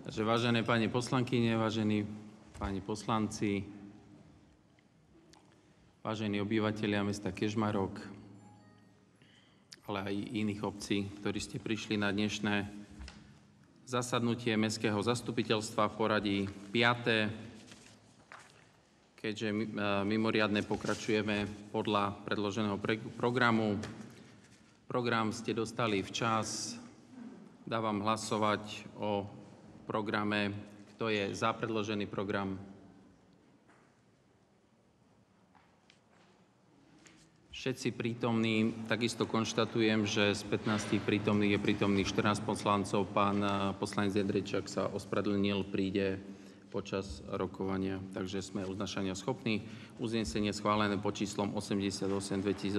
Takže vážené pani poslankyne, vážení páni poslanci, vážení obyvatelia mesta Kežmarok, ale aj iných obcí, ktorí ste prišli na dnešné zasadnutie Mestského zastupiteľstva v poradí 5. Keďže mimoriadne pokračujeme podľa predloženého programu. Program ste dostali včas. Dávam hlasovať o programe. Kto je za predložený program? Všetci prítomní. Takisto konštatujem, že z 15 prítomných je prítomných 14 poslancov. Pán poslanec Jendričák sa ospravedlnil, príde počas rokovania, takže sme uznášania schopní. Uznesenie schválené pod číslom 88/2018.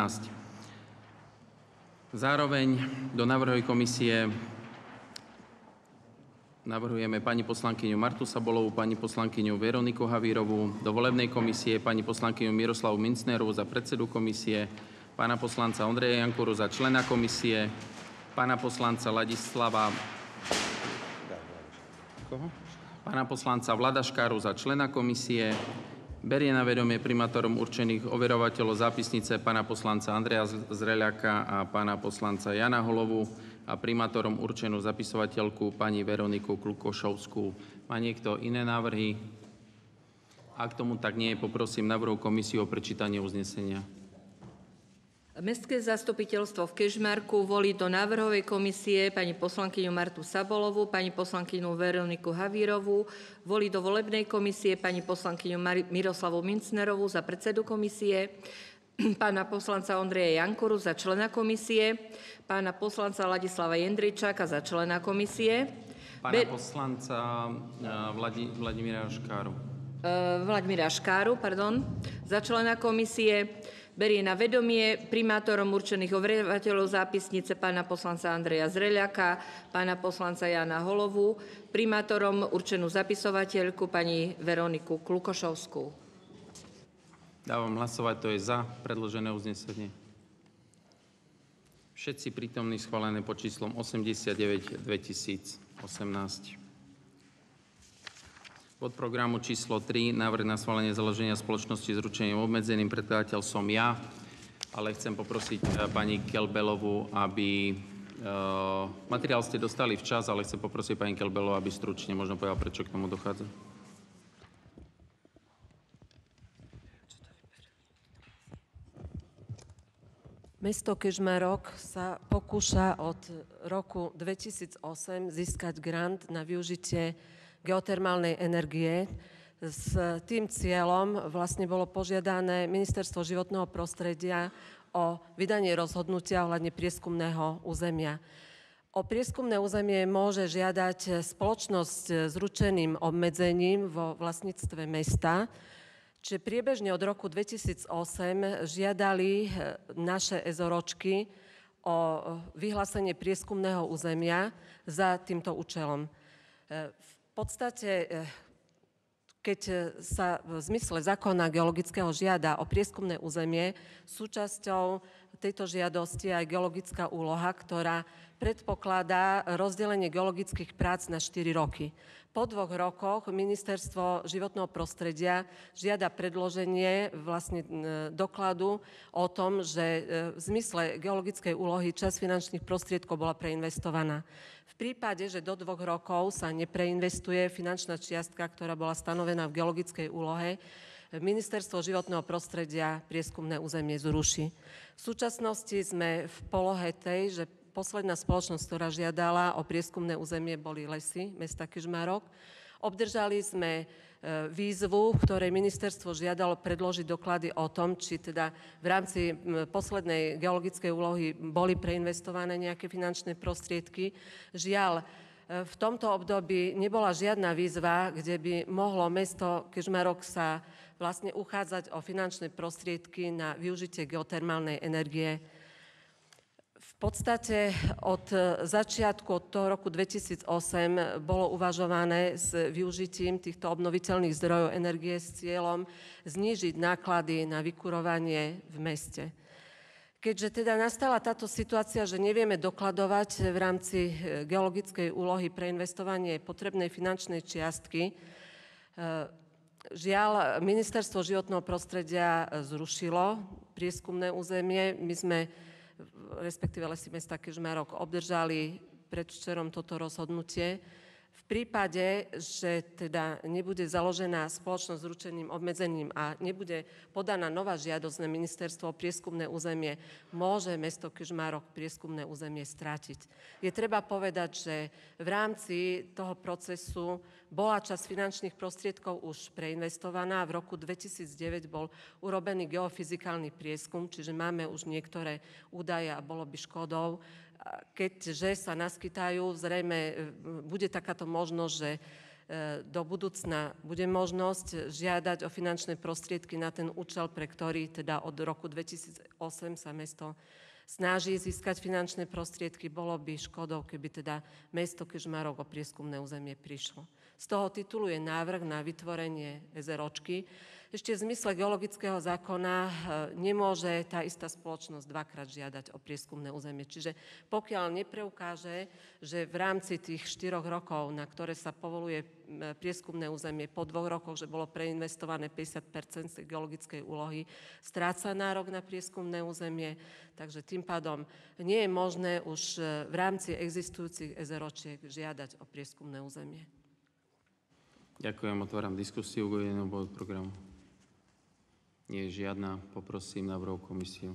Zároveň do návrhovej komisie navrhujeme pani poslankyňu Martu Sabolovú, pani poslankyňu Veroniku Havírovú, do volebnej komisie pani poslankyňu Miroslavu Mincnerovú za predsedu komisie, pána poslanca Ondreja Jankuru za člena komisie, pána poslanca pána poslanca Vlada Škáru za člena komisie, berie na vedomie primátorom určených overovateľov zápisnice pána poslanca Andreja Zreľaka a pána poslanca Jana Holovu a primátorom určenú zapisovateľku pani Veroniku Klukošovskú. Má niekto iné návrhy? Ak tomu tak nie je, poprosím návrhovú komisiu o prečítanie uznesenia. Mestské zastupiteľstvo v Kežmarku volí do návrhovej komisie pani poslankyňu Martu Sabolovú, pani poslankyňu Veroniku Havírovú, volí do volebnej komisie pani poslankyňu Miroslavu Mincnerovú za predsedu komisie, pána poslanca Ondreja Jankuru za člena komisie, pána poslanca Ladislava Jendričáka za člena komisie, pána poslanca Vladimíra Škáru. Za člena komisie. Berie na vedomie primátorom určených overovateľov zápisnice pána poslanca Andreja Zreľaka, pána poslanca Jana Holovu, primátorom určenú zapisovateľku pani Veroniku Klukošovskú. Dávam hlasovať, to je za predložené uznesenie. Všetci prítomní schválené pod číslom 89/2018. Bod programu číslo 3, návrh na schválenie založenia spoločnosti s ručením obmedzeným. Predkladateľ som ja, ale chcem poprosiť pani Kelbelovú, aby... materiál ste dostali včas, ale chcem poprosiť pani Kelbelovú, aby stručne možno povedala, prečo k tomu dochádza. Mesto Kežmarok sa pokúša od roku 2008 získať grant na využitie geotermálnej energie. S tým cieľom vlastne bolo požiadané Ministerstvo životného prostredia o vydanie rozhodnutia ohľadne prieskumného územia. O prieskumné územie môže žiadať spoločnosť s ručeným obmedzením vo vlastníctve mesta, čiže priebežne od roku 2008 žiadali naše ezoročky o vyhlásenie prieskumného územia za týmto účelom. V podstate, keď sa v zmysle zákona geologického žiada o prieskumné územie, súčasťou tejto žiadosti je aj geologická úloha, ktorá predpokladá rozdelenie geologických prác na 4 roky. Po 2 rokoch Ministerstvo životného prostredia žiada predloženie vlastne dokladu o tom, že v zmysle geologickej úlohy časť finančných prostriedkov bola preinvestovaná. V prípade, že do 2 rokov sa nepreinvestuje finančná čiastka, ktorá bola stanovená v geologickej úlohe, Ministerstvo životného prostredia prieskumné územie zruší. V súčasnosti sme v polohe tej, že posledná spoločnosť, ktorá žiadala o prieskumné územie, boli Lesy mesta Kežmarok. Obdržali sme výzvu, v ktorej ministerstvo žiadalo predložiť doklady o tom, či teda v rámci poslednej geologickej úlohy boli preinvestované nejaké finančné prostriedky. Žiaľ, v tomto období nebola žiadna výzva, kde by mohlo mesto Kežmarok sa vlastne uchádzať o finančné prostriedky na využitie geotermálnej energie. V podstate od začiatku, od toho roku 2008, bolo uvažované s využitím týchto obnoviteľných zdrojov energie s cieľom znížiť náklady na vykurovanie v meste. Keďže teda nastala táto situácia, že nevieme dokladovať v rámci geologickej úlohy pre investovanie potrebnej finančnej čiastky, žiaľ, Ministerstvo životného prostredia zrušilo prieskumné územie. My sme, respektíve Lesy mesta Kežmarok, obdržali predvčerom toto rozhodnutie. V prípade, že teda nebude založená spoločnosť s ručením obmedzeným a nebude podaná nová žiadosť na ministerstvo o prieskumné územie, môže mesto Kežmarok prieskumné územie strátiť. Je treba povedať, že v rámci toho procesu bola časť finančných prostriedkov už preinvestovaná. V roku 2009 bol urobený geofyzikálny prieskum, čiže máme už niektoré údaje a bolo by škodou, keďže sa naskytajú, zrejme bude takáto možnosť, že do budúcna bude možnosť žiadať o finančné prostriedky na ten účel, pre ktorý teda od roku 2008 sa mesto snaží získať finančné prostriedky. Bolo by škodou, keby teda mesto Kežmarok o prieskumné územie prišlo. Z toho titulu je návrh na vytvorenie SROčky. Ešte v zmysle geologického zákona nemôže tá istá spoločnosť dvakrát žiadať o prieskumné územie. Čiže pokiaľ nepreukáže, že v rámci tých 4 rokov, na ktoré sa povoluje prieskumné územie, po 2 rokoch, že bolo preinvestované 50% z geologickej úlohy, stráca nárok na prieskumné územie, takže tým pádom nie je možné už v rámci existujúcich SROčiek žiadať o prieskumné územie. Ďakujem, otváram diskusiu k uvedenému bodu programu. Nie je žiadna, poprosím návrhovú komisiu.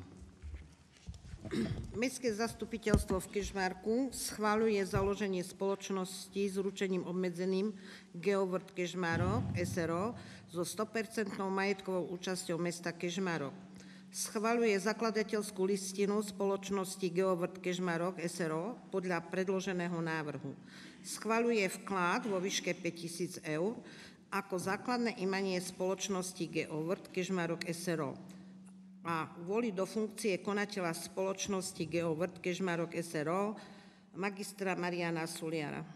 Mestské zastupiteľstvo v Kežmarku schvaľuje založenie spoločnosti s ručením obmedzeným Geoworld Kežmarok SRO so 100% majetkovou účasťou mesta Kežmarok. Schvaľuje zakladateľskú listinu spoločnosti Geoworld Kežmarok SRO podľa predloženého návrhu. Schvaľuje vklad vo výške 5 000 eur ako základné imanie spoločnosti Geoworld Kežmarok SRO a volí do funkcie konateľa spoločnosti Geoworld Kežmarok SRO magistra Mariana Suliara.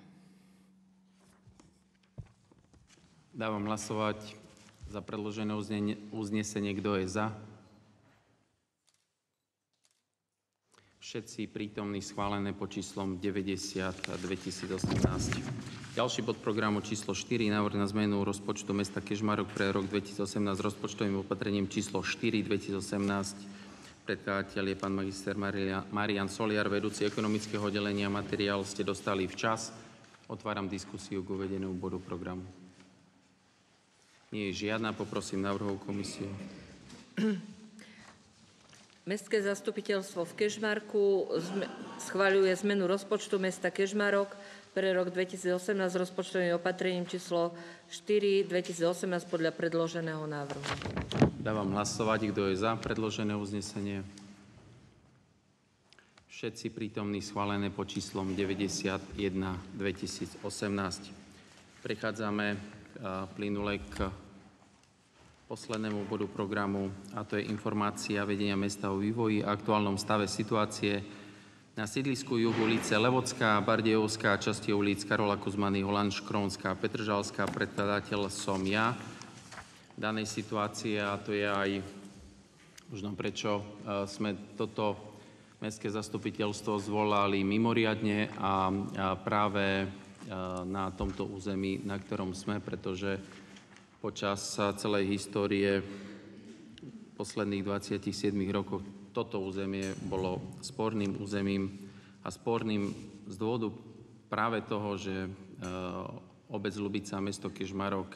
Dávam hlasovať za predložené uznesenie. Kto je za? Všetci prítomní, schválené pod číslom 90 2018. Ďalší bod programu číslo 4, návrh na zmenu rozpočtu mesta Kežmarok pre rok 2018 rozpočtovým opatrením číslo 4 2018. Predkladateľ je pán magister Marian Soliar, vedúci ekonomického oddelenia. Materiál ste dostali včas. Otváram diskusiu k uvedenému bodu programu. Nie je žiadna, poprosím návrhovú komisiu. Mestské zastupiteľstvo v Kežmarku schvaľuje zmenu rozpočtu mesta Kežmarok pre rok 2018 rozpočtovým opatrením číslo 4 2018 podľa predloženého návrhu. Dávam hlasovať, kto je za predložené uznesenie. Všetci prítomní, schválené pod číslom 91 2018. Prechádzame plynule k poslednému bodu programu, a to je informácia vedenia mesta o vývoji a aktuálnom stave situácie na sídlisku juh ulice Levocká, Bardejovská, časti ulic Karola Kuzmany, Holanš, Krónska, Petržalská. Predkladateľ som ja danej situácie, a to je aj možno prečo sme toto mestské zastupiteľstvo zvolali mimoriadne a práve na tomto území, na ktorom sme, pretože počas celej histórie posledných 27 rokov toto územie bolo sporným územím a sporným z dôvodu práve toho, že obec Ľubica a mesto Kežmarok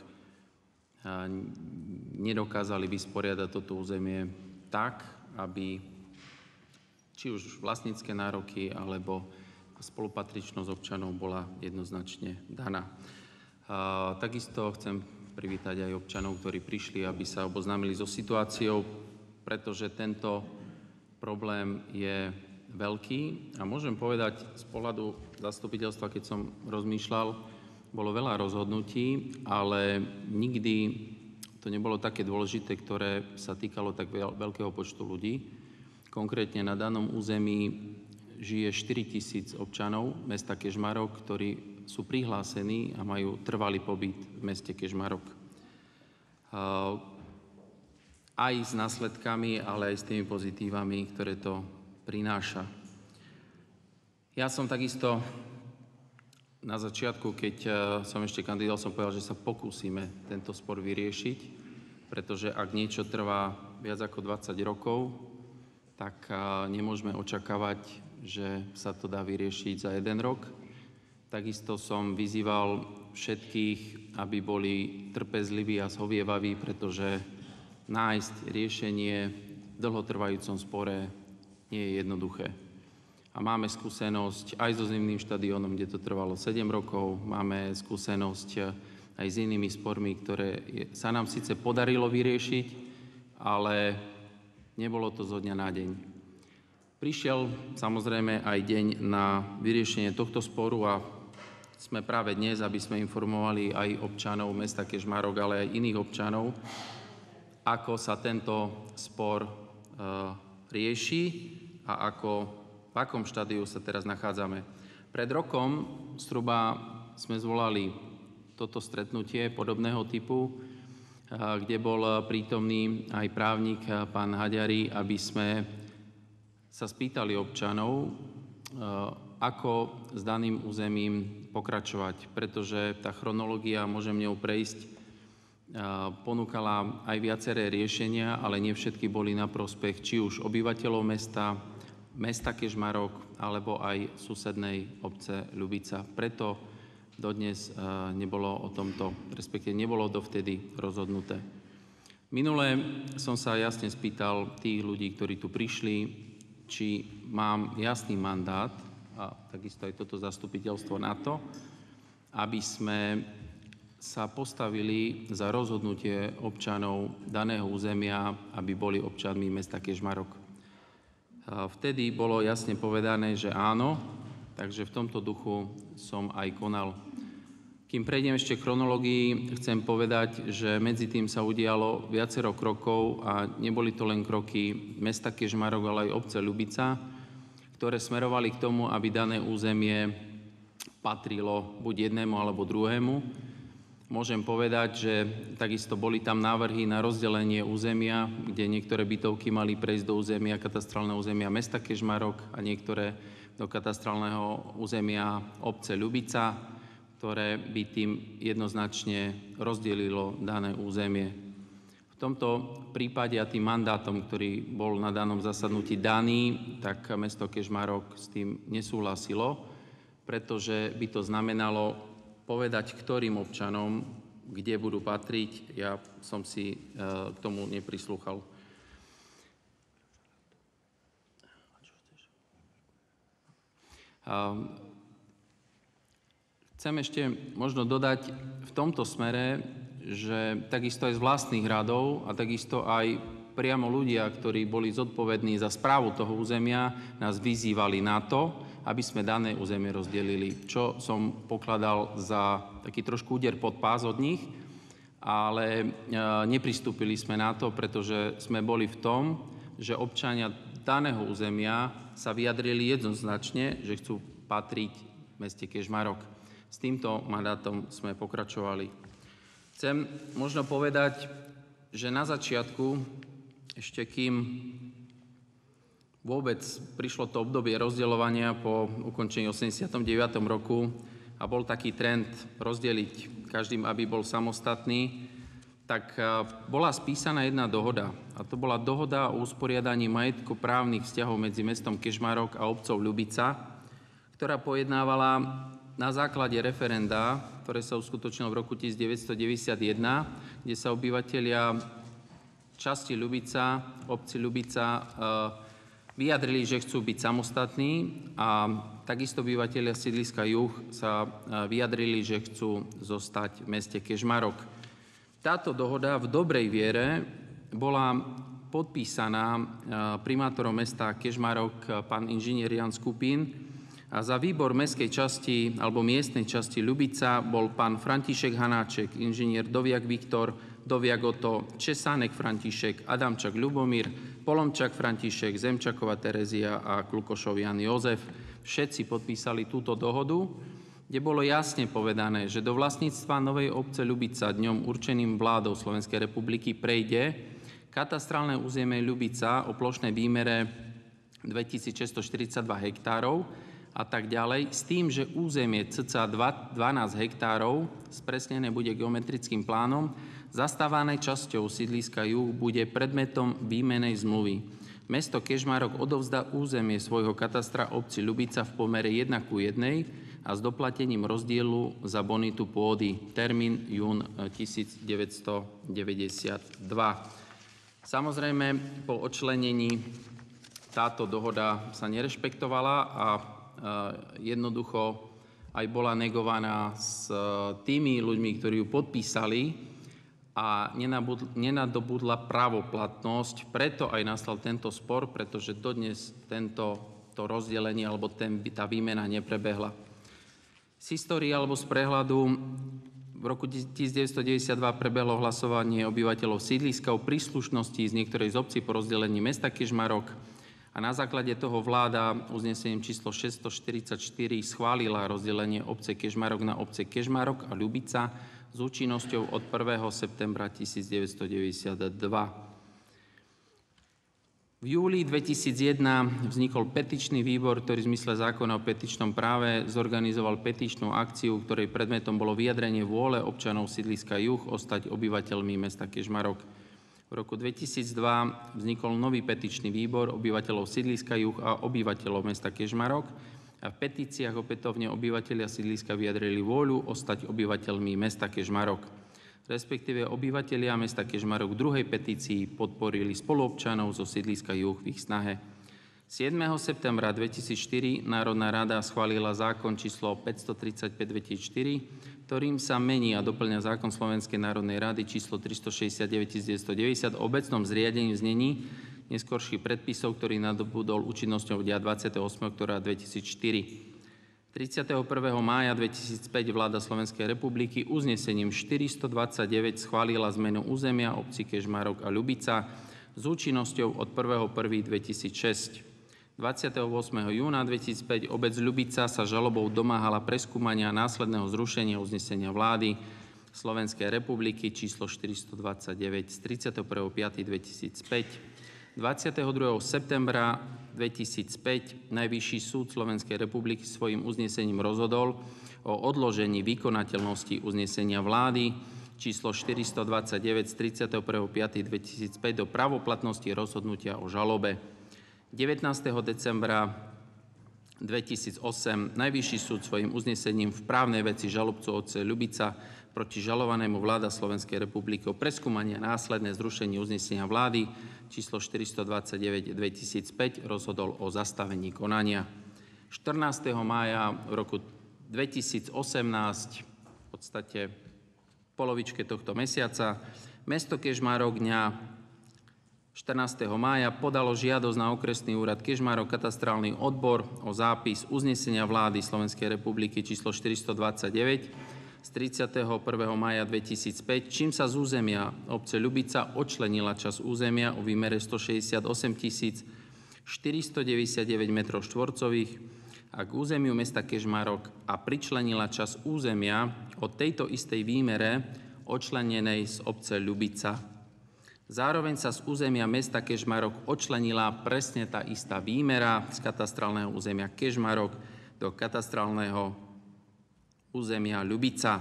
nedokázali vysporiadať toto územie tak, aby či už vlastnícke nároky alebo spolupatričnosť občanov bola jednoznačne daná. Takisto chcem privítať aj občanov, ktorí prišli, aby sa oboznámili so situáciou, pretože tento problém je veľký a môžem povedať z pohľadu zastupiteľstva, keď som rozmýšľal, bolo veľa rozhodnutí, ale nikdy to nebolo také dôležité, ktoré sa týkalo tak veľkého počtu ľudí. Konkrétne na danom území žije 4 000 občanov mesta Kežmarok, ktorí sú prihlásení a majú trvalý pobyt v meste Kežmarok. aj s následkami, ale aj s tými pozitívami, ktoré to prináša. Ja som takisto na začiatku, keď som ešte kandidál, som povedal, že sa pokúsime tento spor vyriešiť, pretože ak niečo trvá viac ako 20 rokov, tak nemôžeme očakávať, že sa to dá vyriešiť za 1 rok. Takisto som vyzýval všetkých, aby boli trpezliví a zhovievaví, pretože nájsť riešenie v dlhotrvajúcom spore nie je jednoduché. A máme skúsenosť aj so zimným štadiónom, kde to trvalo 7 rokov. Máme skúsenosť aj s inými spormi, ktoré sa nám síce podarilo vyriešiť, ale nebolo to zo dňa na deň. Prišiel samozrejme aj deň na vyriešenie tohto sporu a sme práve dnes, aby sme informovali aj občanov mesta Kežmarok, ale aj iných občanov, ako sa tento spor rieši a v akom štádiu sa teraz nachádzame. Pred rokom zhruba sme zvolali toto stretnutie podobného typu, kde bol prítomný aj právnik pán Haďari, aby sme sa spýtali občanov, ako s daným územím pokračovať, pretože tá chronológia, môžem ňou prejsť, ponúkala aj viaceré riešenia, ale nie všetky boli na prospech či už obyvateľov mesta Kežmarok, alebo aj susednej obce Ľubica. Preto dodnes nebolo o tomto, respektíve nebolo dovtedy rozhodnuté. Minule som sa jasne spýtal tých ľudí, ktorí tu prišli, či mám jasný mandát, a takisto aj toto zastupiteľstvo na to, aby sme sa postavili za rozhodnutie občanov daného územia, aby boli občanmi mesta Kežmarok. Vtedy bolo jasne povedané, že áno, takže v tomto duchu som aj konal. Kým prejdem ešte k chronológii, chcem povedať, že medzi tým sa udialo viacero krokov a neboli to len kroky mesta Kežmarok, ale aj obce Ľubica, ktoré smerovali k tomu, aby dané územie patrilo buď jednému alebo druhému. Môžem povedať, že takisto boli tam návrhy na rozdelenie územia, kde niektoré bytovky mali prejsť do územia, katastrálneho územia mesta Kežmarok a niektoré do katastrálneho územia obce Ľubica, ktoré by tým jednoznačne rozdelilo dané územie. V tomto prípade a tým mandátom, ktorý bol na danom zasadnutí daný, tak mesto Kežmarok s tým nesúhlasilo, pretože by to znamenalo povedať, ktorým občanom, kde budú patriť. Ja som si k tomu neprislúchal. Chcem ešte možno dodať v tomto smere, že takisto aj z vlastných radov a takisto aj priamo ľudia, ktorí boli zodpovední za správu toho územia, nás vyzývali na to, aby sme dané územie rozdelili, čo som pokladal za taký trošku úder pod pás od nich, ale nepristúpili sme na to, pretože sme boli v tom, že občania daného územia sa vyjadrili jednoznačne, že chcú patriť meste Kežmarok. S týmto mandátom sme pokračovali. Chcem možno povedať, že na začiatku, ešte kým vôbec prišlo to obdobie rozdeľovania po ukončení 89. roku a bol taký trend rozdeliť každým, aby bol samostatný, tak bola spísaná jedna dohoda. A to bola dohoda o usporiadaní majetkoprávnych vzťahov medzi mestom Kežmarok a obcou Ľubica, ktorá pojednávala na základe referenda, ktoré sa uskutočnilo v roku 1991, kde sa obyvatelia časti Ľubica, obci Ľubica, vyjadrili, že chcú byť samostatní a takisto obyvatelia sídliska Juh sa vyjadrili, že chcú zostať v meste Kežmarok. Táto dohoda v dobrej viere bola podpísaná primátorom mesta Kežmarok pán inžinier Jan Skupín a za výbor mestskej časti alebo miestnej časti Ľubica bol pán František Hanáček, inžinier Doviak Viktor, Doviak Oto, Česánek František, Adamčak Ľubomír, Polomčak František, Zemčaková Terezia a Klukošov Jan Jozef. Všetci podpísali túto dohodu, kde bolo jasne povedané, že do vlastníctva novej obce Ľubica dňom určeným vládou Slovenskej republiky prejde katastrálne územie Ľubica o plošnej výmere 2642 hektárov a tak ďalej, s tým, že územie cca 12 hektárov spresnené bude geometrickým plánom, zastávanej časťou sídliska Juh bude predmetom výmenej zmluvy. Mesto Kežmarok odovzdá územie svojho katastra obci Ľubica v pomere 1:1 a s doplatením rozdielu za bonitu pôdy. Termín jún 1992. Samozrejme, po odčlenení táto dohoda sa nerešpektovala a jednoducho aj bola negovaná s tými ľuďmi, ktorí ju podpísali a nenadobudla právoplatnosť. Preto aj nastal tento spor, pretože dodnes to rozdelenie alebo tá výmena neprebehla. Z histórie alebo z prehľadu v roku 1992 prebehlo hlasovanie obyvateľov sídliska o príslušnosti z niektorej z obcí po rozdelení mesta Kežmarok a na základe toho vláda uznesením číslo 644 schválila rozdelenie obce Kežmarok na obce Kežmarok a Ľubica s účinnosťou od 1. septembra 1992. V júli 2001 vznikol petičný výbor, ktorý v zmysle zákona o petičnom práve zorganizoval petičnú akciu, ktorej predmetom bolo vyjadrenie vôle občanov sídliska Juh ostať obyvateľmi mesta Kežmarok. V roku 2002 vznikol nový petičný výbor obyvateľov sídliska Juh a obyvateľov mesta Kežmarok a v petíciách opätovne obyvateľia sídliska vyjadrili vôľu ostať obyvateľmi mesta Kežmarok. Respektíve obyvatelia mesta Kežmarok v druhej petícii podporili spoluobčanov zo sídliska Juh v ich snahe. 7. septembra 2004 Národná rada schválila zákon číslo 535/2004, ktorým sa mení a doplňa zákon Slovenskej národnej rady číslo 369/1990 o obecnom zriadení znení neskorších predpisov, ktorý nadobudol účinnosťou dňa 28. októbra 2004. 31. mája 2005 vláda Slovenskej republiky uznesením 429 schválila zmenu územia obcí Kežmarok a Ľubica s účinnosťou od 1.1.2006. 28. júna 2005 obec Ľubica sa žalobou domáhala preskúmania následného zrušenia uznesenia vlády Slovenskej republiky číslo 429 z 31.5.2005. 22. septembra 2005 Najvyšší súd Slovenskej republiky svojím uznesením rozhodol o odložení vykonateľnosti uznesenia vlády číslo 429 z 31.5.2005 do pravoplatnosti rozhodnutia o žalobe. 19. decembra 2008 Najvyšší súd svojím uznesením v právnej veci žalobcu obce Ľubica proti žalovanému vláda Slovenskej republiky o preskúmanie a následné zrušenie uznesenia vlády číslo 429/2005 rozhodol o zastavení konania. 14. mája v roku 2018, v podstate v polovičke tohto mesiaca, mesto Kežmarok dňa 14. mája podalo žiadosť na okresný úrad Kežmarok katastrálny odbor o zápis uznesenia vlády Slovenskej republiky číslo 429 z 31. mája 2005, čím sa z územia obce Ľubica odčlenila časť územia o výmere 168 499 m2 a k územiu mesta Kežmarok a pričlenila časť územia o tejto istej výmere odčlenenej z obce Ľubica. Zároveň sa z územia mesta Kežmarok odčlenila presne tá istá výmera z katastrálneho územia Kežmarok do katastrálneho územia Ľubica.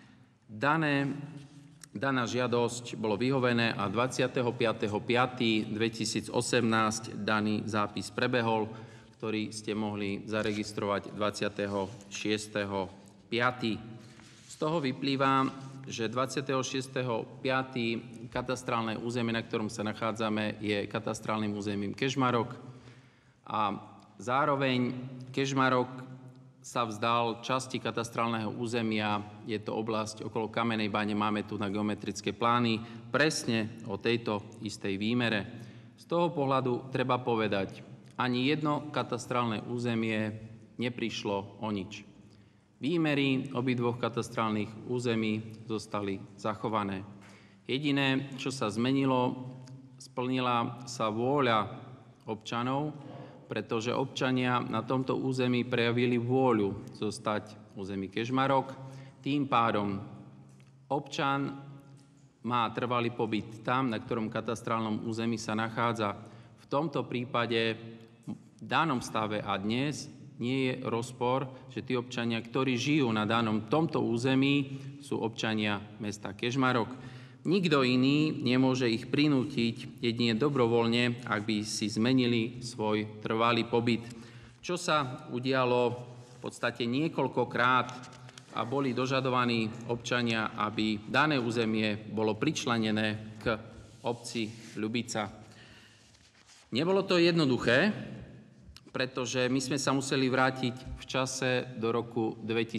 Daná žiadosť bolo vyhovené a 25.5.2018 daný zápis prebehol, ktorý ste mohli zaregistrovať 26.5. Z toho vyplýva, že 26.5. katastrálne územie, na ktorom sa nachádzame, je katastrálnym územím Kežmarok a zároveň Kežmarok sa vzdal časti katastrálneho územia, je to oblasť okolo Kamenej bane, máme tu na geometrické plány, presne o tejto istej výmere. Z toho pohľadu treba povedať, ani jedno katastrálne územie neprišlo o nič. Výmery obidvoch katastrálnych území zostali zachované. Jediné, čo sa zmenilo, splnila sa vôľa občanov, pretože občania na tomto území prejavili vôľu zostať v území Kežmarok. Tým pádom občan má trvalý pobyt tam, na ktorom katastrálnom území sa nachádza. V tomto prípade v danom stave a dnes nie je rozpor, že tí občania, ktorí žijú na danom tomto území, sú občania mesta Kežmarok. Nikto iný nemôže ich prinútiť jedine dobrovoľne, ak by si zmenili svoj trvalý pobyt. Čo sa udialo v podstate niekoľkokrát a boli dožadovaní občania, aby dané územie bolo pričlenené k obci Ľubica. Nebolo to jednoduché, pretože my sme sa museli vrátiť v čase do roku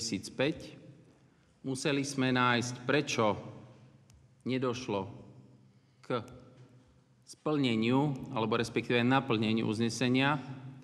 2005. Museli sme nájsť, prečo nedošlo k splneniu, alebo respektíve naplneniu uznesenia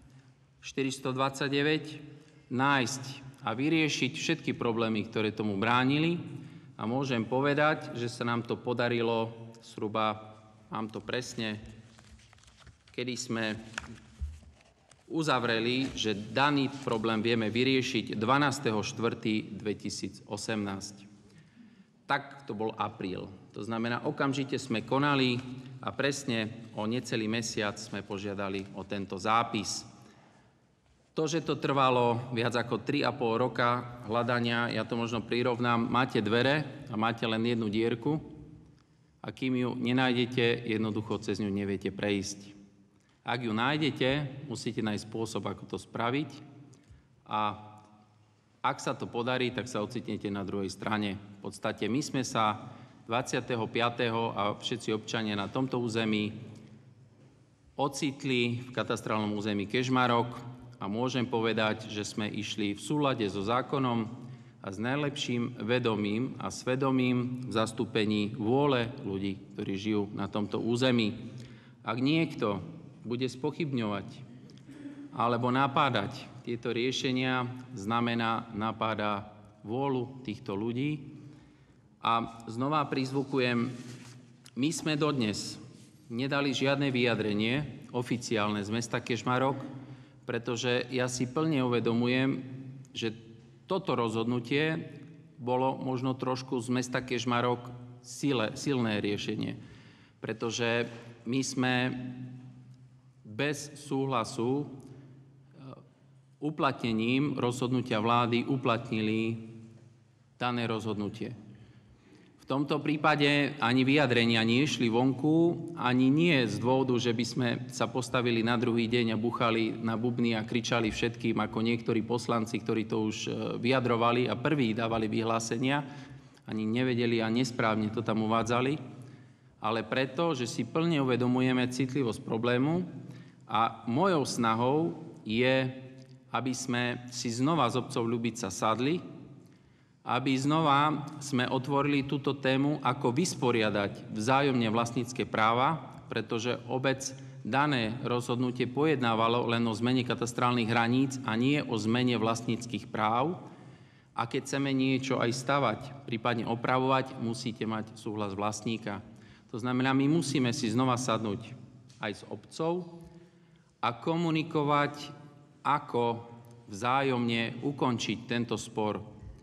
429, nájsť a vyriešiť všetky problémy, ktoré tomu bránili. A môžem povedať, že sa nám to podarilo zhruba, mám to presne, kedy sme uzavreli, že daný problém vieme vyriešiť 12.4.2018. Tak to bol apríl. To znamená, okamžite sme konali a presne o necelý mesiac sme požiadali o tento zápis. To, že to trvalo viac ako 3,5 roka hľadania, ja to možno prirovnám, máte dvere a máte len jednu dierku a kým ju nenájdete, jednoducho cez ňu neviete prejsť. Ak ju nájdete, musíte nájsť spôsob, ako to spraviť a ak sa to podarí, tak sa ocitnete na druhej strane. V podstate my sme sa 25. a všetci občania na tomto území ocitli v katastrálnom území Kežmarok a môžem povedať, že sme išli v súlade so zákonom a s najlepším vedomím a svedomím v zastúpení vôle ľudí, ktorí žijú na tomto území. Ak niekto bude spochybňovať alebo napádať tieto riešenia, znamená napáda vôľu týchto ľudí. A znova prizvukujem, my sme dodnes nedali žiadne vyjadrenie oficiálne z mesta Kežmarok, pretože ja si plne uvedomujem, že toto rozhodnutie bolo možno trošku z mesta Kežmarok silné riešenie, pretože my sme bez súhlasu uplatnením rozhodnutia vlády uplatnili dané rozhodnutie. V tomto prípade ani vyjadrenia nie šli vonku, ani nie z dôvodu, že by sme sa postavili na druhý deň a buchali na bubny a kričali všetkým, ako niektorí poslanci, ktorí to už vyjadrovali a prví dávali vyhlásenia, ani nevedeli a nesprávne to tam uvádzali, ale preto, že si plne uvedomujeme citlivosť problému. A mojou snahou je, aby sme si znova s obcov Ľubica sadli, aby znova sme otvorili túto tému, ako vysporiadať vzájomne vlastnícke práva, pretože obec dané rozhodnutie pojednávalo len o zmene katastrálnych hraníc a nie o zmene vlastníckych práv. A keď chceme niečo aj stavať, prípadne opravovať, musíte mať súhlas vlastníka. To znamená, my musíme si znova sadnúť aj s obcov, a komunikovať, ako vzájomne ukončiť tento spor.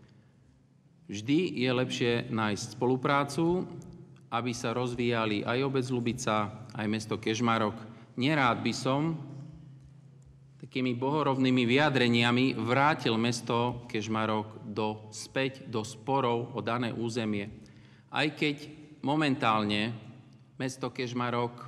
Vždy je lepšie nájsť spoluprácu, aby sa rozvíjali aj obec Ľubica, aj mesto Kežmarok. Nerád by som takými bohorovnými vyjadreniami vrátil mesto Kežmarok späť do sporov o dané územie. Aj keď momentálne mesto Kežmarok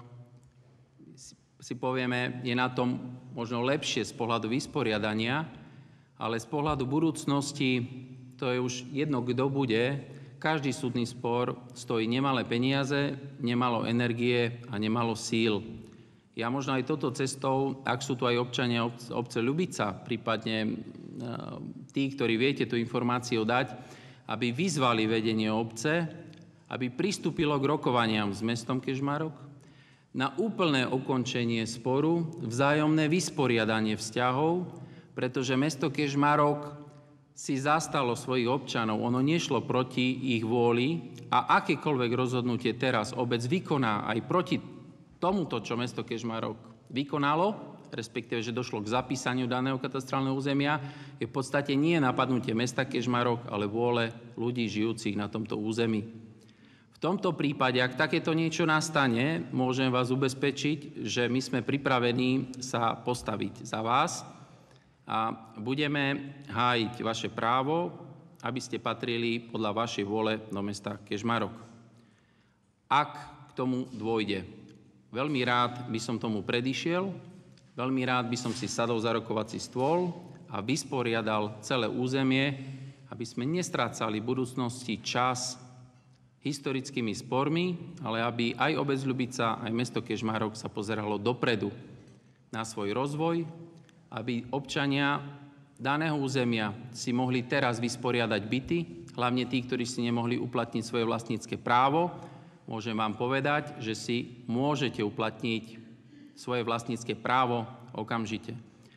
si povieme, je na tom možno lepšie z pohľadu vysporiadania, ale z pohľadu budúcnosti to je už jedno, kto bude. Každý súdny spor stojí nemalé peniaze, nemalo energie a nemalo síl. Ja možno aj touto cestou, ak sú tu aj občania obce Ľubica, prípadne tí, ktorí viete tú informáciu dať, aby vyzvali vedenie obce, aby pristúpilo k rokovaniam s mestom Kežmarok, na úplné ukončenie sporu, vzájomné vysporiadanie vzťahov, pretože mesto Kežmarok si zastalo svojich občanov, ono nešlo proti ich vôli a akékoľvek rozhodnutie teraz obec vykoná aj proti tomuto, čo mesto Kežmarok vykonalo, respektíve, že došlo k zapísaniu daného katastrálneho územia, je v podstate nie napadnutie mesta Kežmarok, ale vôle ľudí žijúcich na tomto území. V V tomto prípade, ak takéto niečo nastane, môžem vás ubezpečiť, že my sme pripravení sa postaviť za vás a budeme hájiť vaše právo, aby ste patrili podľa vašej vôle do mesta Kežmarok. Ak k tomu dôjde, veľmi rád by som tomu predišiel, veľmi rád by som si sadol za rokovací stôl a vysporiadal celé územie, aby sme nestrácali v budúcnosti čas historickými spormi, ale aby aj obec Ľubica, aj mesto Kežmarok sa pozeralo dopredu na svoj rozvoj, aby občania daného územia si mohli teraz vysporiadať byty, hlavne tí, ktorí si nemohli uplatniť svoje vlastnícke právo. Môžem vám povedať, že si môžete uplatniť svoje vlastnícke právo okamžite.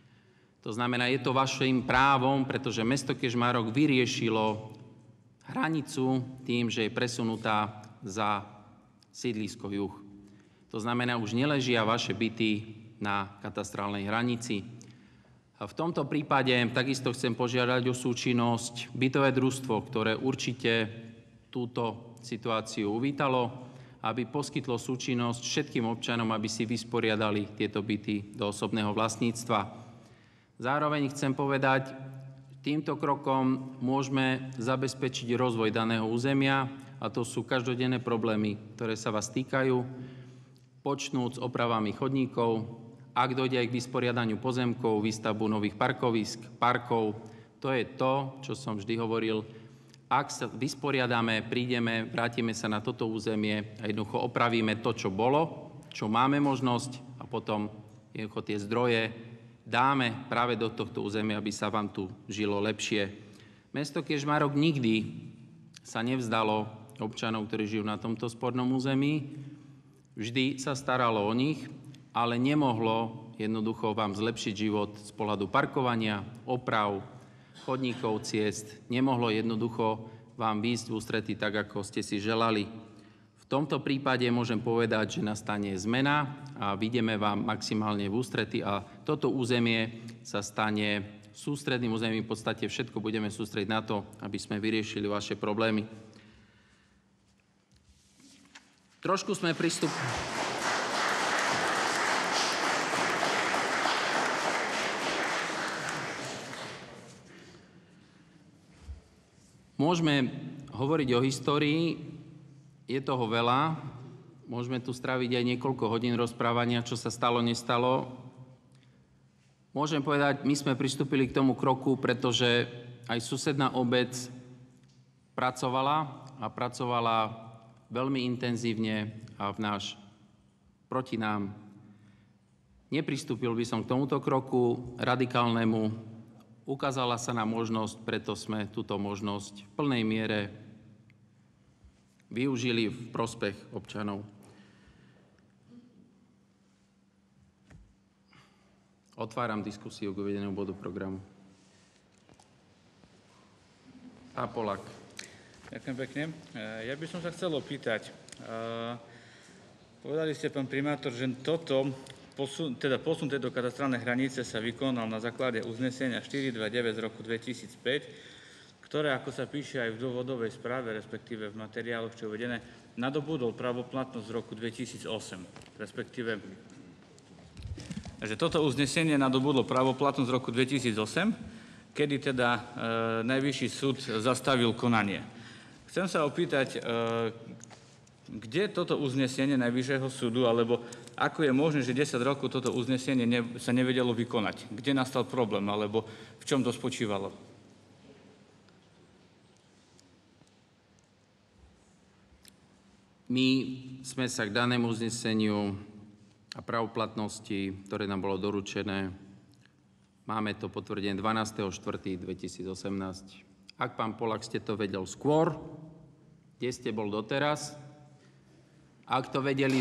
To znamená, je to vašim právom, pretože mesto Kežmarok vyriešilo hranicu tým, že je presunutá za sídlisko juh. To znamená, už neležia vaše byty na katastrálnej hranici. A v tomto prípade takisto chcem požiadať o súčinnosť bytové družstvo, ktoré určite túto situáciu uvítalo, aby poskytlo súčinnosť všetkým občanom, aby si vysporiadali tieto byty do osobného vlastníctva. Zároveň chcem povedať, týmto krokom môžeme zabezpečiť rozvoj daného územia a to sú každodenné problémy, ktoré sa vás týkajú, počnúc opravami chodníkov, ak dojde aj k vysporiadaniu pozemkov, výstavbu nových parkovisk, parkov. To je to, čo som vždy hovoril. Ak sa vysporiadame, prídeme, vrátime sa na toto územie a jednoducho opravíme to, čo bolo, čo máme možnosť a potom jednoducho tie zdroje dáme práve do tohto územia, aby sa vám tu žilo lepšie. Mesto Kežmarok nikdy sa nevzdalo občanov, ktorí žijú na tomto spornom území. Vždy sa staralo o nich, ale nemohlo jednoducho vám zlepšiť život z pohľadu parkovania, oprav, chodníkov, ciest. Nemohlo jednoducho vám výjsť v ústrety tak, ako ste si želali. V tomto prípade môžem povedať, že nastane zmena a vyjdeme vám maximálne v ústrety a toto územie sa stane sústredným územím. V podstate všetko budeme sústrediť na to, aby sme vyriešili vaše problémy. Trošku sme Môžeme hovoriť o histórii, je toho veľa, môžeme tu stráviť aj niekoľko hodín rozprávania, čo sa stalo, nestalo. Môžem povedať, my sme pristúpili k tomu kroku, pretože aj susedná obec pracovala veľmi intenzívne a proti nám. Nepristúpil by som k tomuto kroku radikálnemu. Ukázala sa nám možnosť, preto sme túto možnosť v plnej miere využili v prospech občanov. Otváram diskusiu k uvedenému bodu programu. Pán Polák. Ďakujem pekne. Ja by som sa chcel opýtať. Povedali ste, pán primátor, že posun tejto katastrálnej hranice sa vykonal na základe uznesenia 429 z roku 2005, ktoré, ako sa píše aj v dôvodovej správe, respektíve v materiáloch, čo je uvedené, nadobudol právoplatnosť z roku 2008, respektíve, že toto uznesenie nadobudlo právoplatnosť z roku 2008, kedy teda Najvyšší súd zastavil konanie. Chcem sa opýtať, kde toto uznesenie Najvyššieho súdu, alebo ako je možné, že 10 rokov toto uznesenie sa nevedelo vykonať? Kde nastal problém, alebo v čom to spočívalo? My sme sa k danému uzneseniu a pravoplatnosti, ktoré nám bolo doručené, máme to potvrdené 12.4.2018. Ak, pán Polák, ste to vedel skôr, kde ste bol doteraz? Ak to vedeli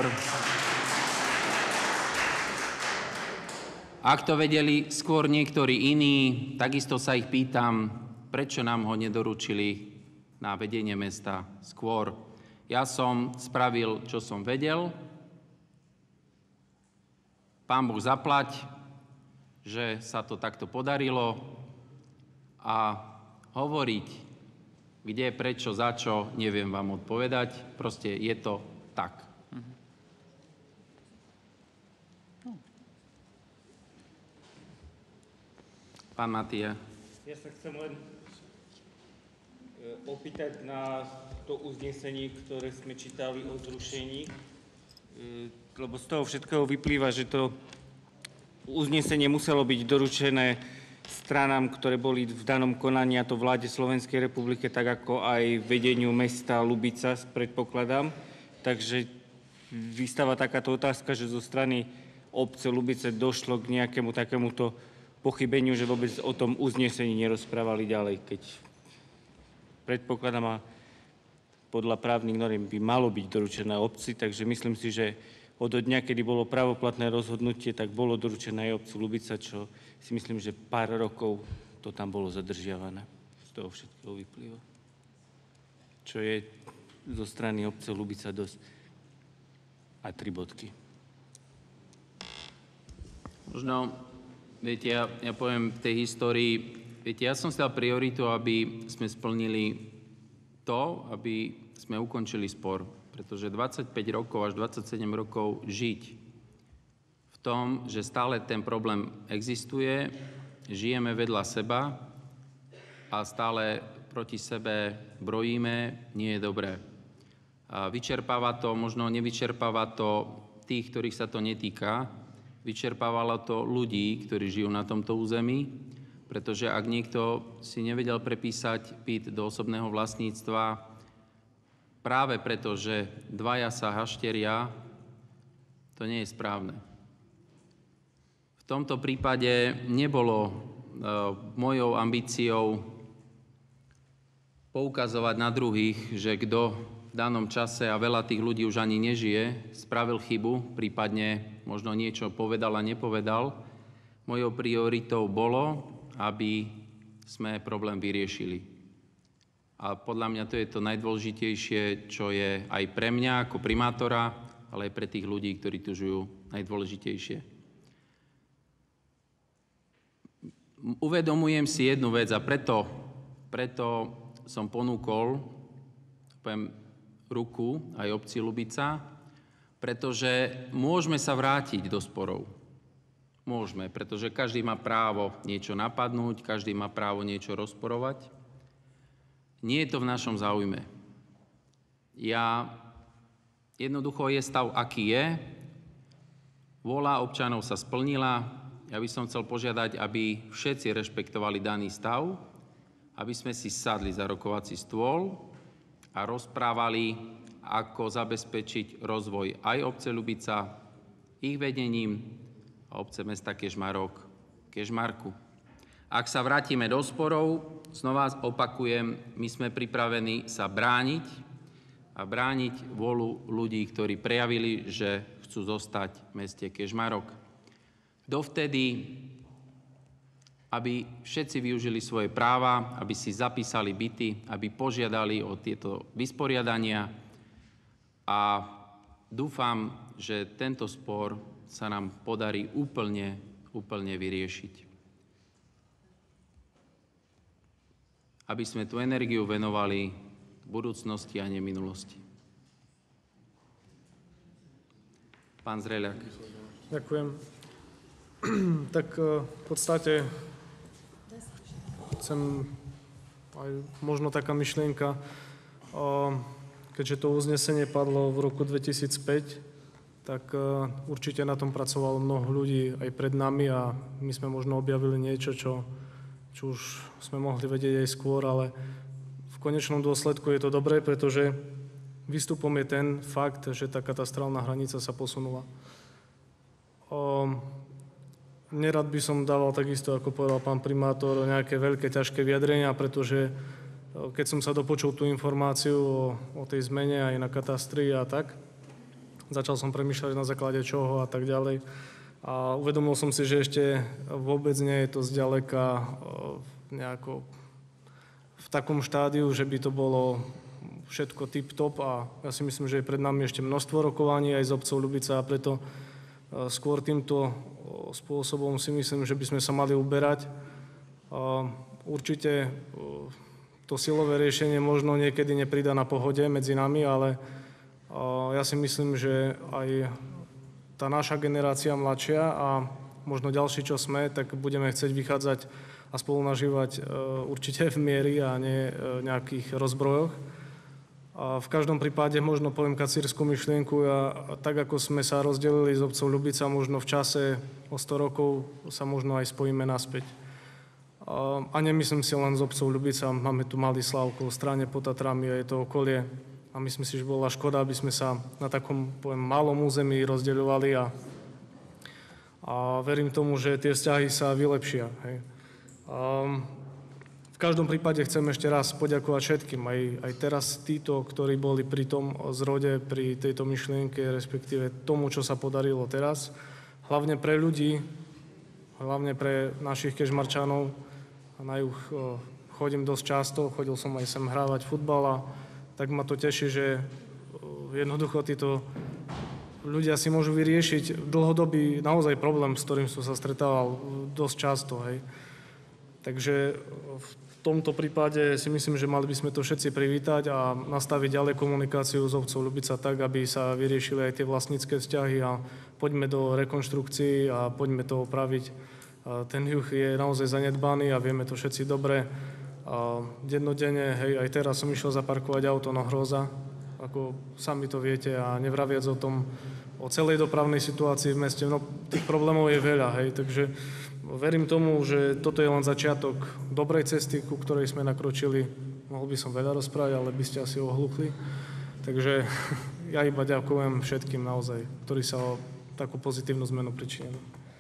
skôr niektorí iní, takisto sa ich pýtam, prečo nám ho nedoručili na vedenie mesta skôr. Ja som spravil, čo som vedel. Pán Boh zaplať, že sa to takto podarilo a hovoriť, Kde, prečo, za čo, neviem vám odpovedať. Proste je to tak. Pán Matija. Ja sa chcem len opýtať na to uznesenie, ktoré sme čítali o zrušení, lebo z toho všetkého vyplýva, že to uznesenie muselo byť doručené stranám, ktoré boli v danom konaní, a to vláde Slovenskej republiky, tak ako aj vedeniu mesta Ľubica, predpokladám. Takže vystáva takáto otázka, že zo strany obce Ľubice došlo k nejakému takémuto pochybeniu, že vôbec o tom uznesení nerozprávali ďalej, keď predpokladám, a podľa právnych noriem by malo byť doručené obci, takže myslím si, že od dňa, kedy bolo právoplatné rozhodnutie, tak bolo doručené aj obci Ľubica, čo si myslím, že pár rokov to tam bolo zadržiavané. Z toho všetkého vyplýva. Čo je zo strany obce Ľubica dosť aj 3 bodky. Možno, viete, ja poviem v tej histórii, viete, ja som si dal prioritu, aby sme splnili to, aby sme ukončili spor, pretože 25 rokov až 27 rokov žiť v tom, že stále ten problém existuje, žijeme vedľa seba a stále proti sebe brojíme, nie je dobré. A vyčerpáva to, možno nevyčerpáva to tých, ktorých sa to netýka, vyčerpávalo to ľudí, ktorí žijú na tomto území, pretože ak niekto si nevedel prepísať byt do osobného vlastníctva práve preto, že dvaja sa hašteria, to nie je správne. V tomto prípade nebolo mojou ambíciou poukazovať na druhých, že kto v danom čase, a veľa tých ľudí už ani nežije, spravil chybu, prípadne možno niečo povedal a nepovedal. Mojou prioritou bolo, aby sme problém vyriešili. A podľa mňa to je to najdôležitejšie, čo je aj pre mňa ako primátora, ale aj pre tých ľudí, ktorí tu žijú, najdôležitejšie. Uvedomujem si jednu vec a preto som ponúkol, poviem, ruku aj obci Ľubica, pretože môžeme sa vrátiť do sporov. Môžeme, pretože každý má právo niečo napadnúť, každý má právo niečo rozporovať. Nie je to v našom záujme. Jednoducho je stav, aký je. Vôľa občanov sa splnila. Ja by som chcel požiadať, aby všetci rešpektovali daný stav, aby sme si sadli za rokovací stôl a rozprávali, ako zabezpečiť rozvoj aj obce Ľubica, ich vedením a obce mesta Kežmarku. Ak sa vrátime do sporov, znova opakujem, my sme pripravení sa brániť a brániť vôľu ľudí, ktorí prejavili, že chcú zostať v meste Kežmarok. Dovtedy, aby všetci využili svoje práva, aby si zapísali byty, aby požiadali o tieto vysporiadania a dúfam, že tento spor sa nám podarí úplne vyriešiť. Aby sme tú energiu venovali budúcnosti a nie minulosti. Pán Zreľak. Ďakujem. Tak v podstate chcem aj možno taká myšlienka, keďže to uznesenie padlo v roku 2005, tak určite na tom pracovalo mnoho ľudí aj pred nami a my sme možno objavili niečo, čo už sme mohli vedieť aj skôr, ale v konečnom dôsledku je to dobré, pretože výstupom je ten fakt, že tá katastrálna hranica sa posunula. Nerad by som dával takisto, ako povedal pán primátor, nejaké veľké, ťažké vyjadrenia, pretože keď som sa dopočul tú informáciu o tej zmene aj na katastri a tak, začal som premýšľať na základe čoho a tak ďalej. A uvedomil som si, že ešte vôbec nie je to zďaleka nejako v takom štádiu, že by to bolo všetko tip-top a ja si myslím, že je pred nami ešte množstvo rokovaní aj s obcou Ľubica a preto skôr týmto spôsobom si myslím, že by sme sa mali uberať. Určite to silové riešenie možno niekedy nepridá na pohode medzi nami, ale ja si myslím, že aj tá naša generácia mladšia a možno ďalší, čo sme, tak budeme chcieť vychádzať a spolunažívať určite v miery a nie nejakých rozbrojoch. A v každom prípade možno poviem kacírskú myšlienku a tak, ako sme sa rozdelili s obcov Ľubica, možno v čase o 100 rokov sa možno aj spojíme naspäť. A nemyslím si len s obcov Ľubica, máme tu Malý Slavkov, Stráne pod Tatrami a je to okolie. A myslím si, že bola škoda, aby sme sa na takom, poviem, malom území rozdeľovali a verím tomu, že tie vzťahy sa vylepšia. Hej. V každom prípade chcem ešte raz poďakovať všetkým, aj teraz títo, ktorí boli pri tom zrode, pri tejto myšlienke, respektíve tomu, čo sa podarilo teraz. Hlavne pre ľudí, hlavne pre našich Kežmarčanov. Na juh chodím dosť často, chodil som aj sem hrávať futbal a tak ma to teší, že jednoducho títo ľudia si môžu vyriešiť dlhodobý naozaj problém, s ktorým som sa stretával dosť často. Hej. Takže v tomto prípade si myslím, že mali by sme to všetci privítať a nastaviť ďalej komunikáciu s obcov Ľubica tak, aby sa vyriešili aj tie vlastnícke vzťahy a poďme do rekonštrukcií a poďme to opraviť. Ten juh je naozaj zanedbaný a vieme to všetci dobre. Dennodenne, hej, aj teraz som išiel zaparkovať auto, no hrôza, ako sami to viete a nevraviac o tom, o celej dopravnej situácii v meste, no tých problémov je veľa, hej, takže verím tomu, že toto je len začiatok dobrej cesty, ku ktorej sme nakročili. Mohol by som veľa rozprávať, ale by ste asi ohluchli. Takže ja iba ďakujem všetkým naozaj, ktorí sa o takú pozitívnu zmenu pričinili.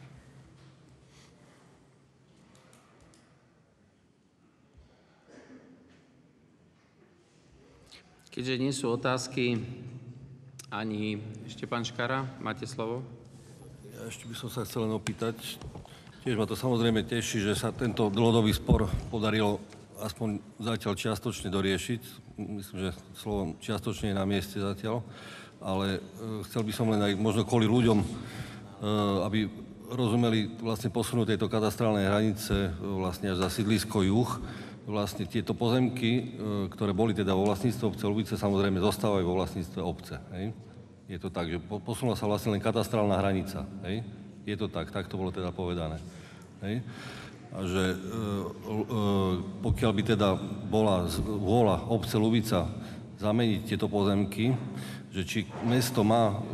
Keďže nie sú otázky, ani ešte pán Škara, máte slovo? Ja ešte by som sa chcel len opýtať. Tiež ma to samozrejme teší, že sa tento dlhodobý spor podarilo aspoň zatiaľ čiastočne doriešiť. Myslím, že slovom čiastočne je na mieste zatiaľ, ale chcel by som len aj možno kvôli ľuďom, aby rozumeli vlastne posunúť tejto katastrálnej hranice vlastne až za sídlisko juh. Vlastne tieto pozemky, ktoré boli teda vo vlastníctve obce Ľubice, samozrejme zostávajú vo vlastníctve obce. Hej? Je to tak, že posunula sa vlastne len katastrálna hranica. Hej? Je to tak to bolo teda povedané. Hej? A že pokiaľ by teda bola vôľa obce Ľubica zameniť tieto pozemky, že či mesto má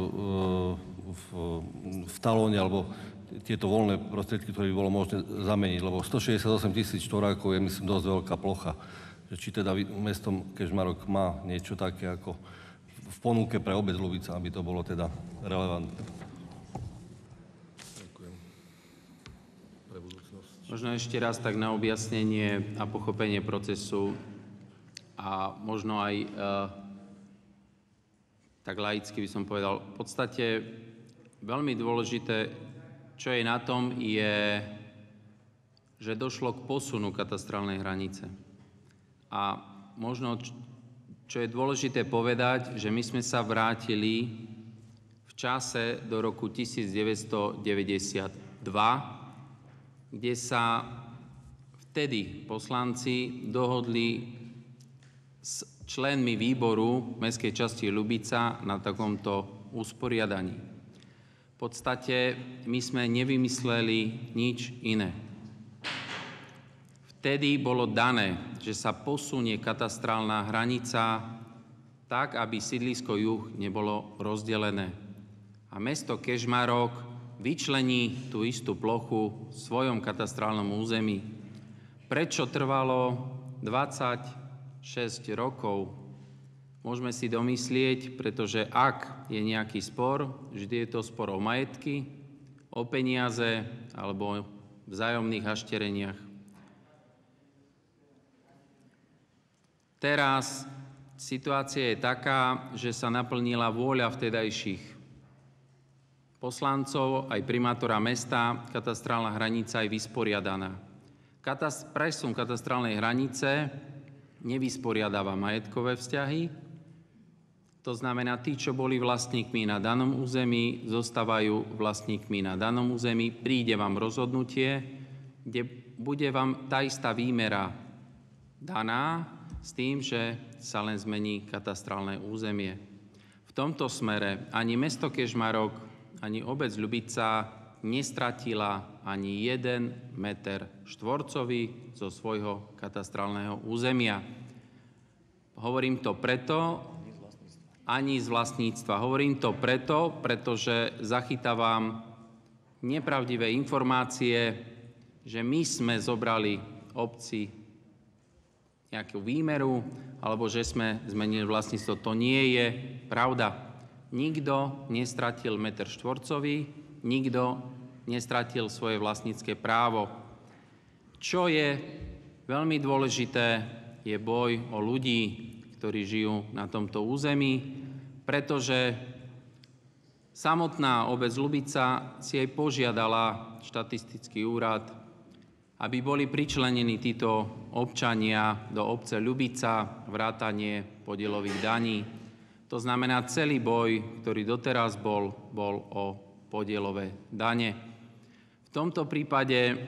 v talóne alebo tieto voľné prostriedky, ktoré by bolo možné zameniť, lebo 168 000 štvorákov je, myslím, dosť veľká plocha. Že či teda mestom Kežmarok má niečo také ako v ponuke pre obec Ľubica, aby to bolo teda relevantné. Ďakujem. Pre budúcnosť. Možno ešte raz tak na objasnenie a pochopenie procesu a možno aj tak laicky by som povedal. V podstate veľmi dôležité, čo je na tom, je, že došlo k posunu katastrálnej hranice. A možno, čo je dôležité povedať, že my sme sa vrátili v čase do roku 1992, kde sa vtedy poslanci dohodli s členmi výboru Mestskej časti Ľubica na takomto usporiadaní. V podstate my sme nevymysleli nič iné. Vtedy bolo dané, že sa posunie katastrálna hranica tak, aby sídlisko juh nebolo rozdelené. A mesto Kežmarok vyčlení tú istú plochu v svojom katastrálnom území. Prečo trvalo 26 rokov? Môžeme si domyslieť, pretože ak je nejaký spor, vždy je to spor o majetky, o peniaze alebo vzájomných haštereniach. Teraz situácia je taká, že sa naplnila vôľa vtedajších poslancov, aj primátora mesta, katastrálna hranica je vysporiadaná. Presun katastrálnej hranice nevysporiadáva majetkové vzťahy. To znamená, tí, čo boli vlastníkmi na danom území, zostávajú vlastníkmi na danom území. Príde vám rozhodnutie, kde bude vám tá istá výmera daná s tým, že sa len zmení katastrálne územie. V tomto smere ani mesto Kežmarok, ani obec Ľubica nestratila ani 1 meter štvorcový zo svojho katastrálneho územia. Hovorím to preto, ani z vlastníctva. Hovorím to preto, pretože zachytávam nepravdivé informácie, že my sme zobrali obci nejakú výmeru, alebo že sme zmenili vlastníctvo. To nie je pravda. Nikto nestratil meter štvorcový, nikto nestratil svoje vlastnícke právo. Čo je veľmi dôležité, je boj o ľudí, ktorí žijú na tomto území, pretože samotná obec Ľubica si aj požiadala štatistický úrad, aby boli pričlenení títo občania do obce Ľubica, vrátanie podielových daní. To znamená, celý boj, ktorý doteraz bol o podielové dane. V tomto prípade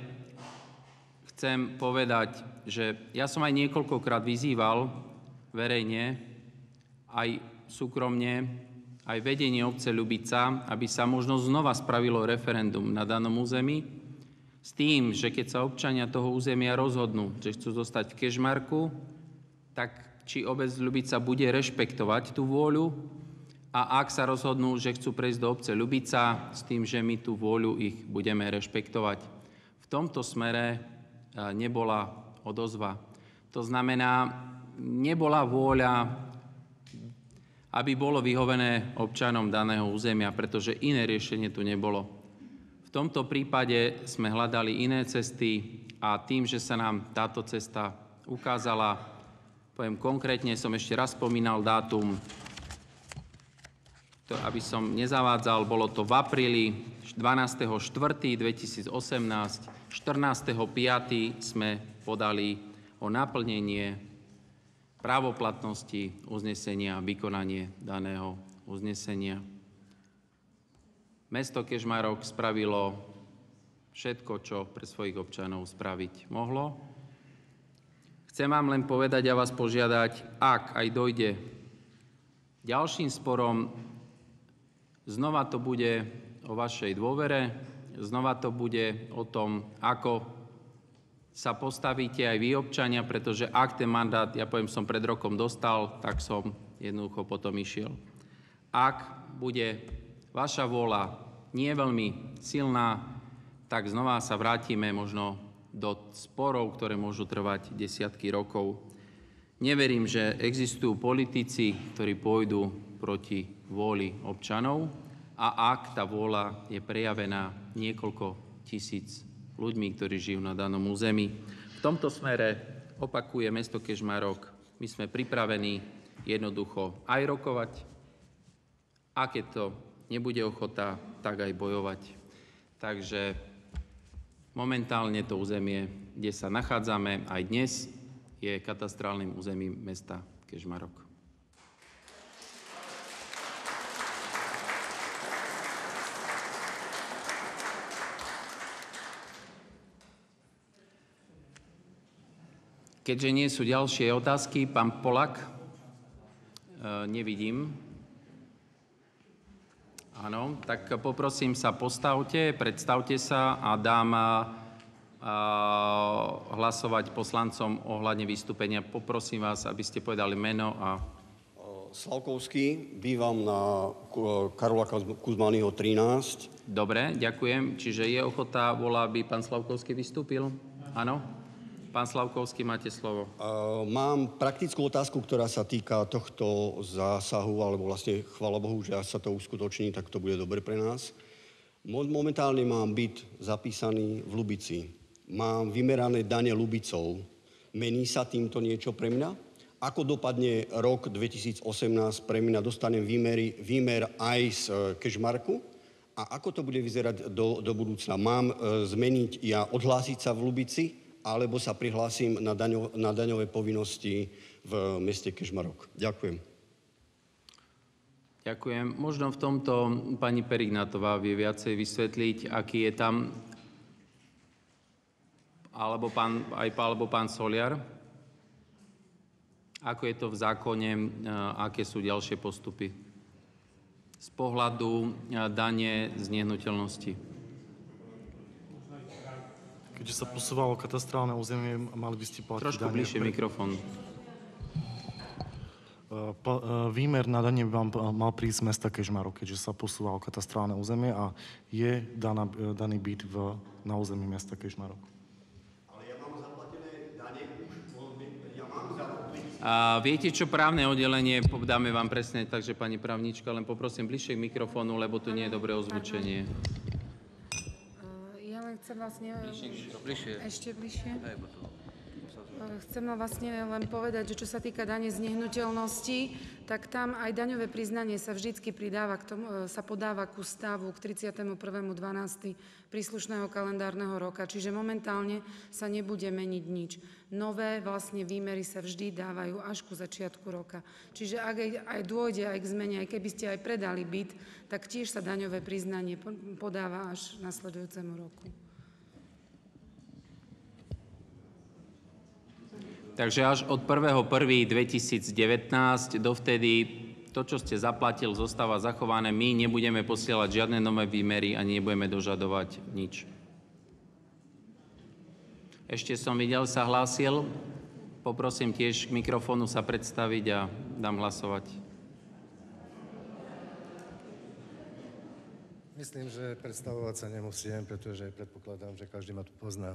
chcem povedať, že ja som aj niekoľkokrát vyzýval verejne, aj súkromne, aj vedenie obce Ľubica, aby sa možno znova spravilo referendum na danom území, s tým, že keď sa občania toho územia rozhodnú, že chcú zostať v Kežmarku, tak či obec Ľubica bude rešpektovať tú vôľu a ak sa rozhodnú, že chcú prejsť do obce Ľubica, s tým, že my tú vôľu ich budeme rešpektovať. V tomto smere nebola odozva. To znamená, nebola vôľa, aby bolo vyhovené občanom daného územia, pretože iné riešenie tu nebolo. V tomto prípade sme hľadali iné cesty a tým, že sa nám táto cesta ukázala, poviem konkrétne, som ešte raz spomínal dátum, to, aby som nezavádzal, bolo to v apríli 12.4.2018, 14.5. sme podali o naplnenie právoplatnosti uznesenia a vykonanie daného uznesenia. Mesto Kežmarok spravilo všetko, čo pre svojich občanov spraviť mohlo. Chcem vám len povedať a vás požiadať, ak aj dojde ďalším sporom, znova to bude o vašej dôvere, znova to bude o tom, ako sa postavíte aj vy, občania, pretože ak ten mandát, ja poviem, som pred rokom dostal, tak som jednoducho potom išiel. Ak bude vaša vôľa nie je veľmi silná, tak znova sa vrátime možno do sporov, ktoré môžu trvať desiatky rokov. Neverím, že existujú politici, ktorí pôjdu proti vôli občanov a ak tá vôľa je prejavená niekoľko tisíc ľuďmi, ktorí žijú na danom území. V tomto smere opakuje mesto Kežmarok, my sme pripravení jednoducho aj rokovať, a keď to nebude ochota, tak aj bojovať. Takže momentálne to územie, kde sa nachádzame aj dnes, je katastrálnym územím mesta Kežmarok. Keďže nie sú ďalšie otázky, pán Polák, nevidím. Áno, tak poprosím sa, postavte, predstavte sa a dám hlasovať poslancom ohľadne vystúpenia. Poprosím vás, aby ste povedali meno a... Slavkovský, bývam na Karola Kuzmányho 13. Dobre, ďakujem. Čiže je ochota, volá, aby pán Slavkovský vystúpil? Áno? Pán Slavkovský, máte slovo. Mám praktickú otázku, ktorá sa týka tohto zásahu, alebo vlastne, chvála Bohu, že sa to uskutoční, tak to bude dobre pre nás. Momentálne mám byt zapísaný v Ľubici. Mám vymerané dane Ľubicov. Mení sa týmto niečo pre mňa? Ako dopadne rok 2018 pre mňa? Dostanem výmer aj z Kežmarku? A ako to bude vyzerať do budúcna? Mám zmeniť, odhlásiť sa v Ľubici? Alebo sa prihlásim na daňové povinnosti v meste Kežmarok. Ďakujem. Ďakujem. Možno v tomto pani Perignátová vie viacej vysvetliť, aký je tam, alebo pán Soliar. ako je to v zákone, aké sú ďalšie postupy z pohľadu dane z nehnuteľnosti. Keďže sa posúvalo katastrálne územie, mali by ste platiť Trošku bližšie mikrofón. Výmer na dane by vám mal prísť z mesta Kežmarok, keďže sa posúvalo katastrálne územie a je daný byt na území mesta Kežmarok. Ale ja mám zaplatené dane už, ja mám zaplatené. A viete čo, právne oddelenie, dáme vám presne, takže pani právnička, len poprosím bližšie k mikrofónu, lebo tu nie je dobré ozvučenie. Ja len chcem vlastne... Bližšie. Ešte bližšie? Chcem vlastne len povedať, že čo sa týka dane z nehnuteľnosti, tak tam aj daňové priznanie sa vždycky pridáva sa podáva ku stavu k 31.12. príslušného kalendárneho roka. Čiže momentálne sa nebude meniť nič. Nové vlastne výmery sa vždy dávajú až ku začiatku roka. Čiže ak aj dôjde aj k zmene, aj keby ste aj predali byt, tak tiež sa daňové priznanie podáva až nasledujúcemu roku. Takže až od 1.1.2019 dovtedy to, čo ste zaplatil, zostáva zachované. My nebudeme posielať žiadne nové výmery ani nebudeme dožadovať nič. Ešte som videl, sa hlásil. Poprosím tiež k mikrofónu sa predstaviť a dám hlasovať. Myslím, že predstavovať sa nemusím, pretože predpokladám, že každý ma tu pozná.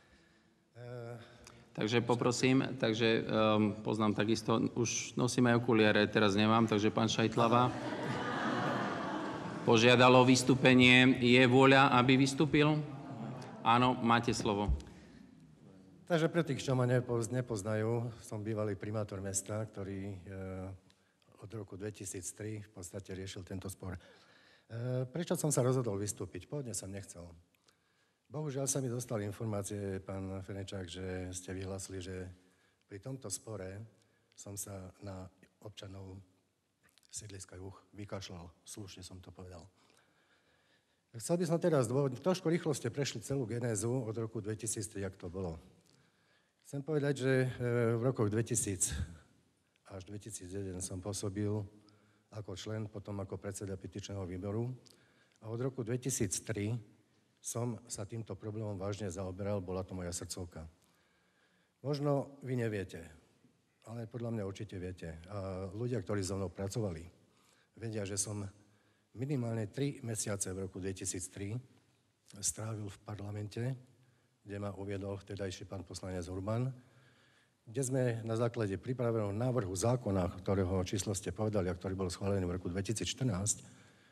Takže poprosím, poznám takisto, už nosím aj okuliare, teraz nemám, takže pán Šajtlava požiadalo vystúpenie. Je vôľa, aby vystúpil? Áno, máte slovo. Takže pre tých, čo ma nepoznajú, som bývalý primátor mesta, ktorý od roku 2003 v podstate riešil tento spor. Prečo som sa rozhodol vystúpiť? Pôvodne som nechcel. Bohužiaľ sa mi dostali informácie, pán Fenečák, že ste vyhlásili, že pri tomto spore som sa na občanov sídliska Juh vykašľal. Slušne som to povedal. Chcel by som teraz trošku rýchlo ste prešli celú genézu od roku 2003, jak to bolo. Chcem povedať, že v rokoch 2000 až 2001 som pôsobil ako člen, potom ako predseda petičného výboru a od roku 2003 som sa týmto problémom vážne zaoberal, bola to moja srdcovka. Možno vy neviete, ale podľa mňa určite viete. A ľudia, ktorí so mnou pracovali, vedia, že som minimálne 3 mesiace v roku 2003 strávil v parlamente, kde ma uviedol vtedajší pán poslanec Urban, kde sme na základe pripraveného návrhu zákona, ktorého číslo ste povedali a ktorý bol schválený v roku 2014,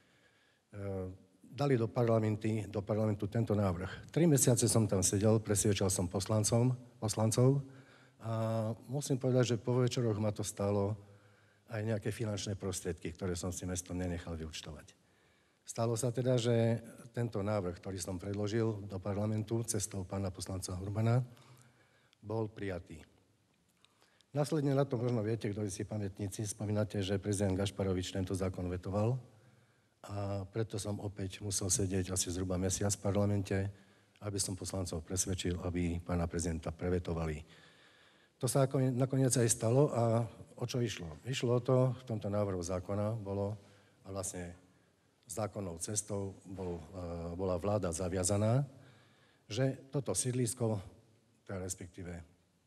dali do parlamentu tento návrh. 3 mesiace som tam sedel, presviečal som poslancov a musím povedať, že po večeroch ma to stálo aj nejaké finančné prostriedky, ktoré som si mestom nenechal vyúčtovať. Stalo sa teda, že tento návrh, ktorý som predložil do parlamentu cestou pána poslanca Urbana, bol prijatý. Následne na to možno viete, kto si pamätníci, spomínate, že prezident Gašparovič tento zákon vetoval, a preto som opäť musel sedieť asi zhruba mesiac v parlamente, aby som poslancov presvedčil, aby pána prezidenta prevetovali. To sa nakoniec aj stalo a o čo išlo? Išlo o to, v tomto návrhu zákona bolo, a vlastne zákonnou cestou bola vláda zaviazaná, že toto sídlisko, teda respektíve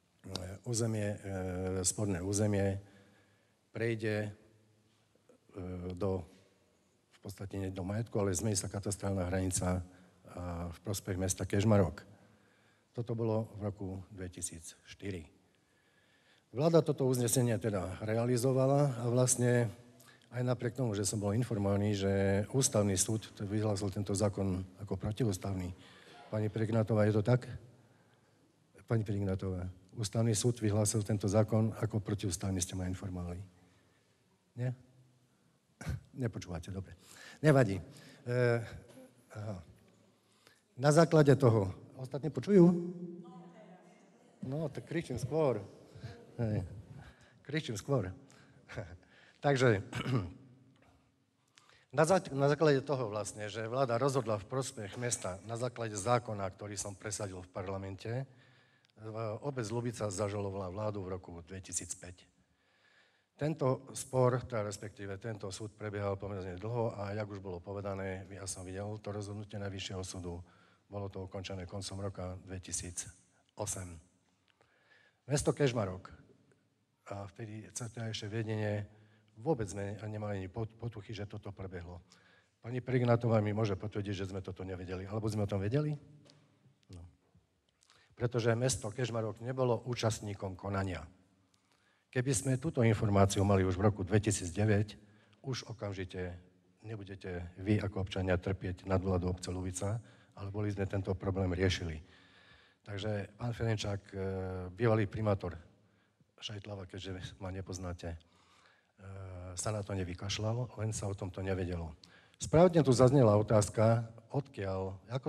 sporné územie, prejde v podstate nie do majetku, ale zmení sa katastrálna hranica v prospech mesta Kežmarok. Toto bolo v roku 2004. Vláda toto uznesenie teda realizovala a vlastne aj napriek tomu, že som bol informovaný, že ústavný súd vyhlásil tento zákon ako protiústavný. Pani Prignátová, je to tak? Pani Prignátová, ústavný súd vyhlásil tento zákon ako protiústavný, ste ma informovali. Nie? Nepočúvate, dobre. Nevadí. Na základe toho... Ostatní počujú? No, tak kričím skôr. Takže, na základe toho vlastne, že vláda rozhodla v prospech mesta na základe zákona, ktorý som presadil v parlamente, obec Ľubica zažalovala vládu v roku 2005. Tento spor, respektíve tento súd prebiehal pomerne dlho a jak už bolo povedané, ja som videl to rozhodnutie Najvyššieho súdu, bolo to ukončené koncom roka 2008. Mesto Kežmarok a vtedy ešte vedenie vôbec sme nemali ani potuchy, že toto prebehlo. Pani Prignátová mi môže potvrdiť, že sme toto nevedeli. Alebo sme o tom vedeli? No. Pretože mesto Kežmarok nebolo účastníkom konania. Keby sme túto informáciu mali už v roku 2009, už okamžite nebudete vy ako občania trpieť nadvládu obce Ľubica, ale boli sme tento problém riešili. Takže pán Ferenčák, bývalý primátor Šajtlava, keďže ma nepoznáte, sa na to nevykašľal, len sa o tomto nevedelo. Správne tu zaznela otázka, odkiaľ, ako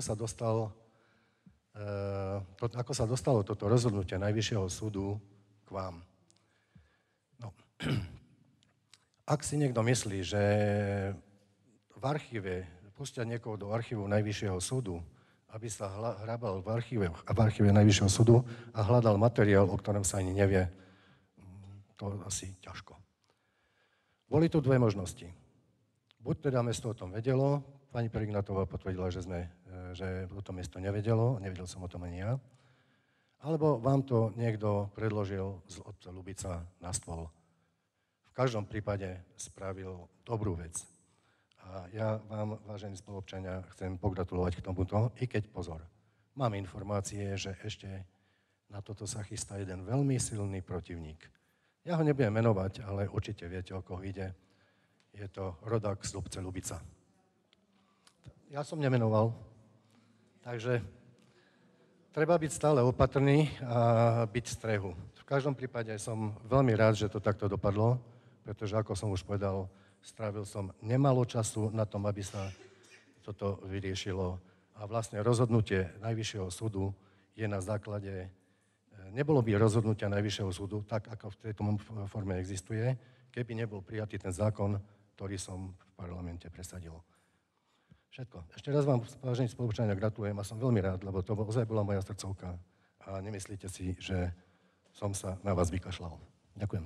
sa dostalo toto rozhodnutie Najvyššieho súdu k vám. No. Ak si niekto myslí, že v archíve, pustia niekoho do archívu Najvyššieho súdu, aby sa hrabal v archíve Najvyššieho súdu a hľadal materiál, o ktorom sa ani nevie, to asi ťažko. Boli tu dve možnosti. Buď teda mesto o tom vedelo, pani Prignátová potvrdila, že o tom mesto nevedelo, nevedel som o tom ani ja, alebo vám to niekto predložil od Ľubica na stôl. V každom prípade spravil dobrú vec. A ja vám, vážení spoluobčania, chcem pogratulovať k tomuto, i keď pozor. Mám informácie, že ešte na toto sa chystá jeden veľmi silný protivník. Ja ho nebudem menovať, ale určite viete, o koho ide. Je to rodák z obce Ľubica. Ja som nemenoval, takže treba byť stále opatrný a byť v strehu. V každom prípade som veľmi rád, že to takto dopadlo, pretože, ako som už povedal, strávil som nemalo času na tom, aby sa toto vyriešilo. A vlastne rozhodnutie Najvyššieho súdu je na základe, nebolo by rozhodnutia Najvyššieho súdu, tak ako v tejto forme existuje, keby nebol prijatý ten zákon, ktorý som v parlamente presadil. Všetko. Ešte raz vám, vážení spoluobčania, gratulujem a som veľmi rád, lebo to ozaj bola moja srdcovka. A nemyslíte si, že som sa na vás vykašľal. Ďakujem.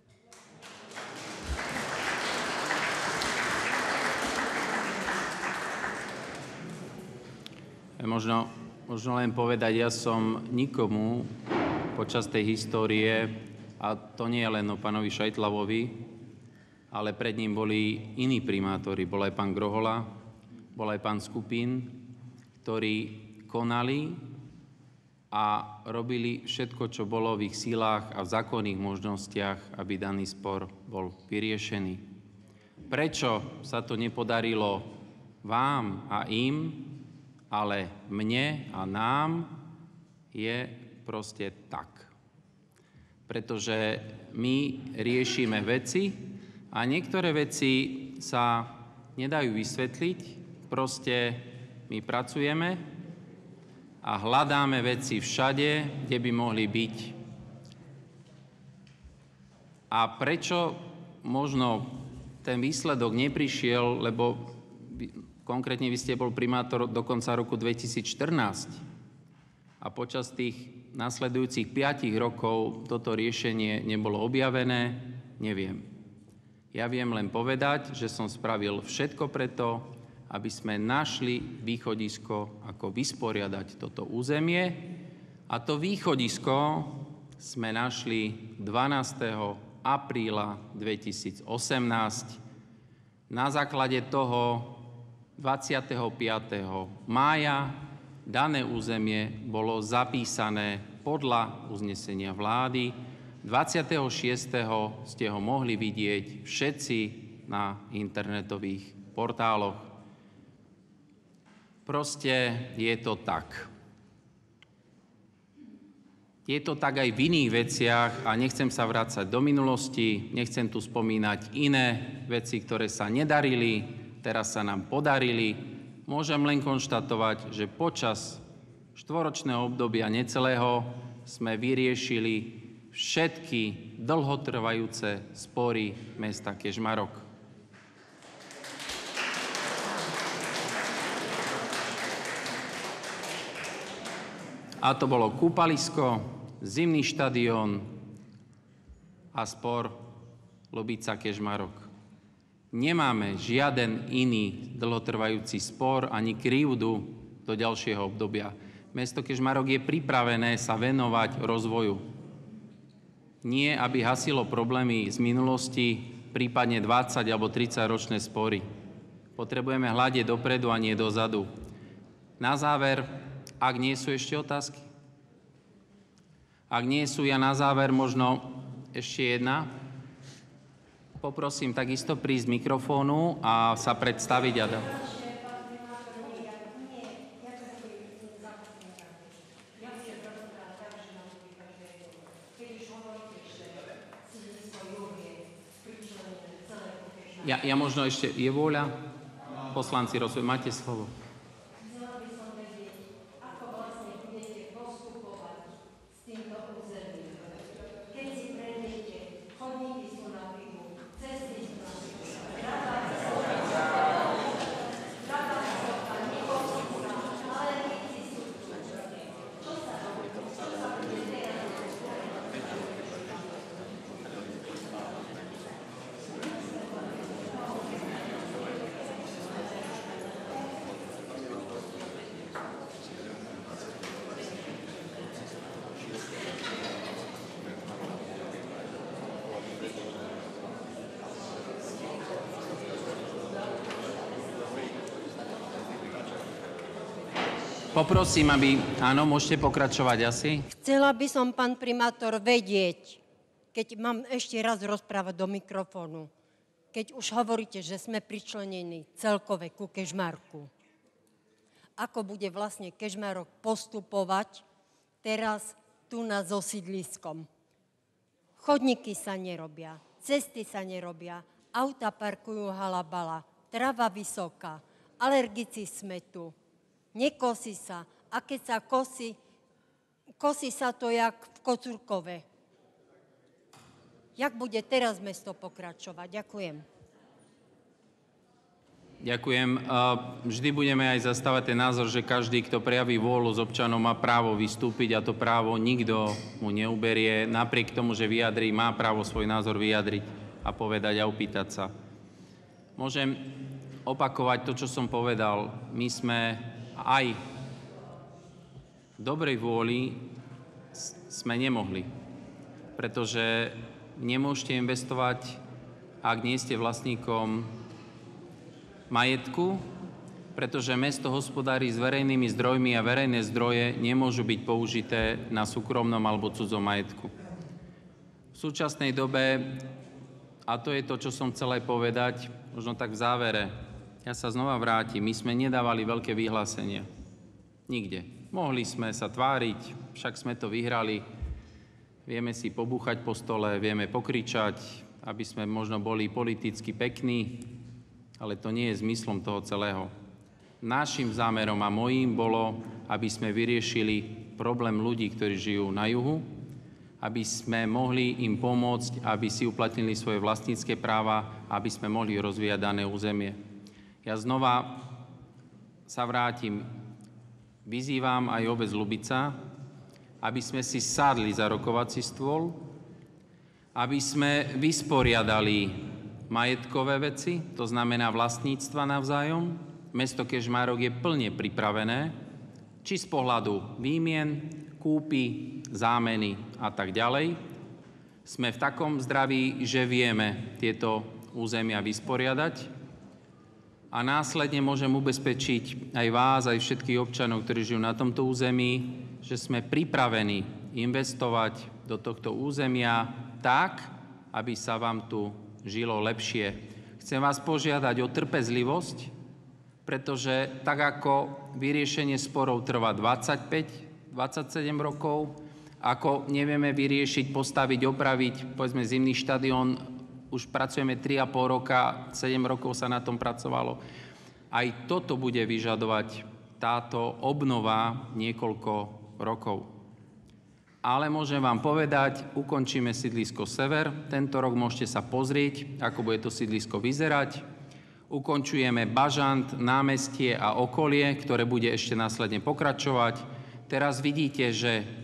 Možno len povedať, ja som nikomu počas tej histórie, a to nie je len o pánovi Šajtlavovi, ale pred ním boli iní primátori. Bol aj pán Grohola, bol aj pán Skupín, ktorí konali a robili všetko, čo bolo v ich silách a v zákonných možnostiach, aby daný spor bol vyriešený. Prečo sa to nepodarilo vám a im, ale mne a nám, je proste tak. Pretože my riešime veci a niektoré veci sa nedajú vysvetliť, proste my pracujeme a hľadáme veci všade, kde by mohli byť. A prečo možno ten výsledok neprišiel, lebo konkrétne vy ste bol primátor do konca roku 2014 a počas tých nasledujúcich 5 rokov toto riešenie nebolo objavené, neviem. Ja viem len povedať, že som spravil všetko preto, aby sme našli východisko, ako vysporiadať toto územie. A to východisko sme našli 12. apríla 2018. Na základe toho 25. mája dané územie bolo zapísané podľa uznesenia vlády. 26. ste ho mohli vidieť všetci na internetových portáloch. Proste je to tak. Je to tak aj v iných veciach a nechcem sa vrácať do minulosti, nechcem tu spomínať iné veci, ktoré sa nedarili, teraz sa nám podarili. Môžem len konštatovať, že počas 4-ročného obdobia necelého sme vyriešili všetky dlhotrvajúce spory mesta Kežmarok. A to bolo kúpalisko, zimný štadión a spor Lobica Kežmarok. Nemáme žiaden iný dlhotrvajúci spor ani krivdu do ďalšieho obdobia. Mesto Kežmarok je pripravené sa venovať rozvoju. Nie, aby hasilo problémy z minulosti, prípadne 20 alebo 30 ročné spory. Potrebujeme hľadiť dopredu a nie dozadu. Na záver, ak nie sú ešte otázky? Ak nie sú, ja na záver možno ešte jedna. Poprosím takisto prísť mikrofónu a sa predstaviť a dať. Ja možno ešte, je vôľa? Poslanci rozhodujú, máte slovo. Poprosím, aby... Áno, môžete pokračovať asi. Chcela by som, pán primátor, vedieť, keď mám ešte raz rozprávať do mikrofónu, keď už hovoríte, že sme pričlenení celkové ku Kežmarku. Ako bude vlastne Kežmarok postupovať teraz tu so sídliskom? Chodníky sa nerobia, cesty sa nerobia, auta parkujú halabala, trava vysoká, alergici sme tu. Nekosí sa. A keď sa kosí sa to jak v Kocúrkove. Jak bude teraz mesto pokračovať? Ďakujem. Ďakujem. Vždy budeme aj zastávať ten názor, že každý, kto prejaví vôľu s občanom, má právo vystúpiť a to právo nikto mu neuberie. Napriek tomu, že vyjadrí, má právo svoj názor vyjadriť a povedať a opýtať sa. Môžem opakovať to, čo som povedal. My sme aj v dobrej vôli sme nemohli, pretože nemôžete investovať, ak nie ste vlastníkom majetku, pretože mesto hospodári s verejnými zdrojmi a verejné zdroje nemôžu byť použité na súkromnom alebo cudzom majetku. V súčasnej dobe, a to je to, čo som chcel aj povedať, možno tak v závere, ja sa znova vrátim. My sme nedávali veľké vyhlásenia. Nikde. Mohli sme sa tváriť, však sme to vyhrali. Vieme si pobúchať po stole, vieme pokričať, aby sme možno boli politicky pekní, ale to nie je zmyslom toho celého. Naším zámerom a mojím bolo, aby sme vyriešili problém ľudí, ktorí žijú na juhu, aby sme mohli im pomôcť, aby si uplatnili svoje vlastnícke práva, aby sme mohli rozvíjať dané územie. Ja znova sa vrátim. Vyzývam aj obec Lubica, aby sme si sadli za rokovací stôl, aby sme vysporiadali majetkové veci, to znamená vlastníctva navzájom. Mesto Kežmarok je plne pripravené, či z pohľadu výmien, kúpy, zámeny a tak ďalej. Sme v takom zdraví, že vieme tieto územia vysporiadať. A následne môžem ubezpečiť aj vás, aj všetkých občanov, ktorí žijú na tomto území, že sme pripravení investovať do tohto územia tak, aby sa vám tu žilo lepšie. Chcem vás požiadať o trpezlivosť, pretože tak ako vyriešenie sporov trvá 25-27 rokov, ako nevieme vyriešiť, postaviť, opraviť, povedzme, zimný štadión, už pracujeme 3,5 roka, 7 rokov sa na tom pracovalo. Aj toto bude vyžadovať táto obnova niekoľko rokov. Ale môžem vám povedať, ukončíme sídlisko Sever. Tento rok môžete sa pozrieť, ako bude to sídlisko vyzerať. Ukončujeme Bažant, námestie a okolie, ktoré bude ešte následne pokračovať. Teraz vidíte, že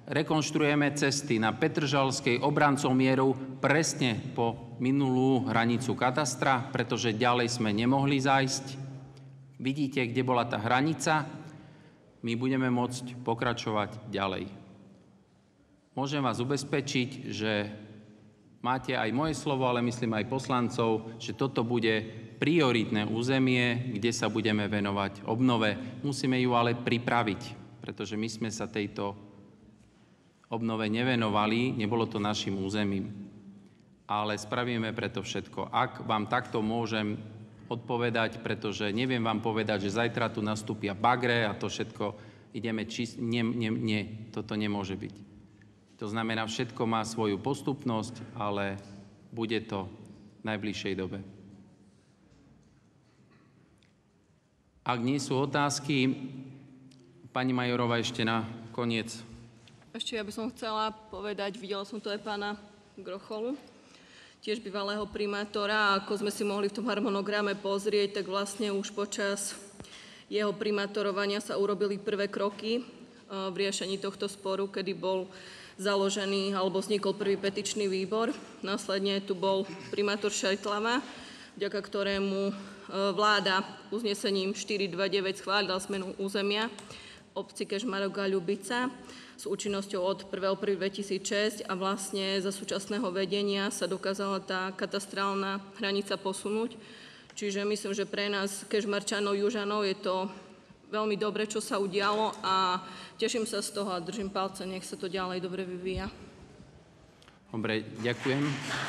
rekonštruujeme cesty na Petržalskej obrancov mieru presne po minulú hranicu katastra, pretože ďalej sme nemohli zájsť. Vidíte, kde bola tá hranica, my budeme môcť pokračovať ďalej. Môžem vás ubezpečiť, že máte aj moje slovo, ale myslím aj poslancov, že toto bude prioritné územie, kde sa budeme venovať obnove. Musíme ju ale pripraviť, pretože my sme sa tejto obnove nevenovali, nebolo to našim územím. Ale spravíme preto všetko. Ak vám takto môžem odpovedať, pretože neviem vám povedať, že zajtra tu nastúpia bagre a to všetko ideme čistiť. Nie, toto nemôže byť. To znamená, všetko má svoju postupnosť, ale bude to v najbližšej dobe. Ak nie sú otázky, pani Majorová ešte na koniec. Ešte ja by som chcela povedať, videla som to aj pána Grocholu, tiež bývalého primátora, ako sme si mohli v tom harmonograme pozrieť, tak vlastne už počas jeho primátorovania sa urobili prvé kroky v riešení tohto sporu, kedy bol založený alebo vznikol prvý petičný výbor. Následne tu bol primátor Šajtlava, vďaka ktorému vláda uznesením 429 schválila zmenu územia obci Kežmarok a Ľubica s účinnosťou od 1.1.2006 a vlastne za súčasného vedenia sa dokázala tá katastrálna hranica posunúť. Čiže myslím, že pre nás Kežmarčanov, Južanov je to veľmi dobre, čo sa udialo a teším sa z toho a držím palce, nech sa to ďalej dobre vyvíja. Dobre, ďakujem.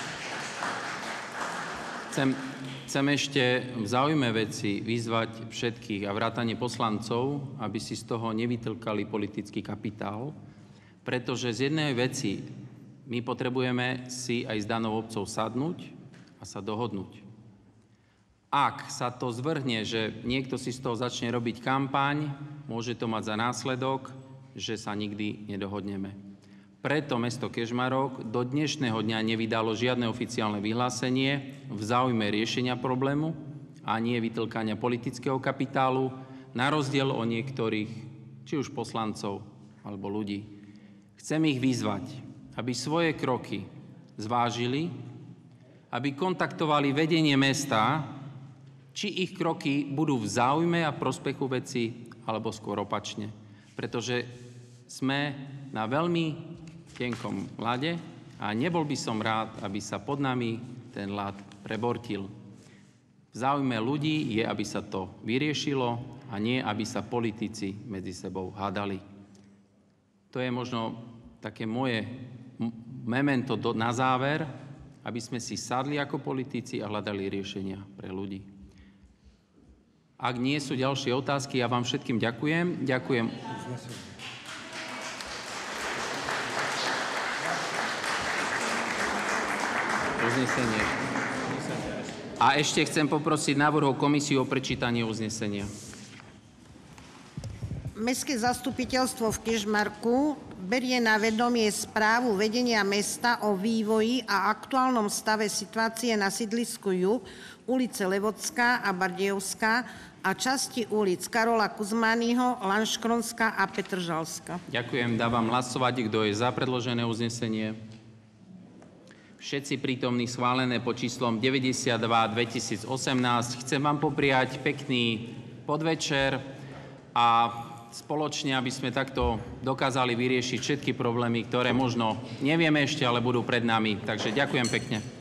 Chcem ešte v záujme veci vyzvať všetkých a vrátane poslancov, aby si z toho nevytlkali politický kapitál, pretože z jednej veci my potrebujeme si aj s danou obcov sadnúť a sa dohodnúť. Ak sa to zvrhne, že niekto si z toho začne robiť kampaň, môže to mať za následok, že sa nikdy nedohodneme. Preto mesto Kežmarok do dnešného dňa nevydalo žiadne oficiálne vyhlásenie v záujme riešenia problému a nie vytlkania politického kapitálu, na rozdiel od niektorých, či už poslancov alebo ľudí. Chcem ich vyzvať, aby svoje kroky zvážili, aby kontaktovali vedenie mesta, či ich kroky budú v záujme a prospechu veci, alebo skôr opačne. Pretože sme na veľmi tenkom ľade a nebol by som rád, aby sa pod nami ten ľad prebortil. V záujme ľudí je, aby sa to vyriešilo a nie, aby sa politici medzi sebou hádali. To je možno také moje memento na záver, aby sme si sadli ako politici a hľadali riešenia pre ľudí. Ak nie sú ďalšie otázky, ja vám všetkým ďakujem. Ďakujem. Uznesenie. A ešte chcem poprosiť návrhov komisiu o prečítanie uznesenia. Mestské zastupiteľstvo v Kežmarku berie na vedomie správu vedenia mesta o vývoji a aktuálnom stave situácie na sídlisku Juh, ulice Levodská a Bardejovská a časti ulic Karola Kuzmányho, Lanškronská a Petržalská. Ďakujem. Dávam hlasovať, kto je za predložené uznesenie. Všetci prítomní schválené pod číslom 92 2018. Chcem vám popriať pekný podvečer a spoločne, aby sme takto dokázali vyriešiť všetky problémy, ktoré možno nevieme ešte, ale budú pred nami. Takže ďakujem pekne.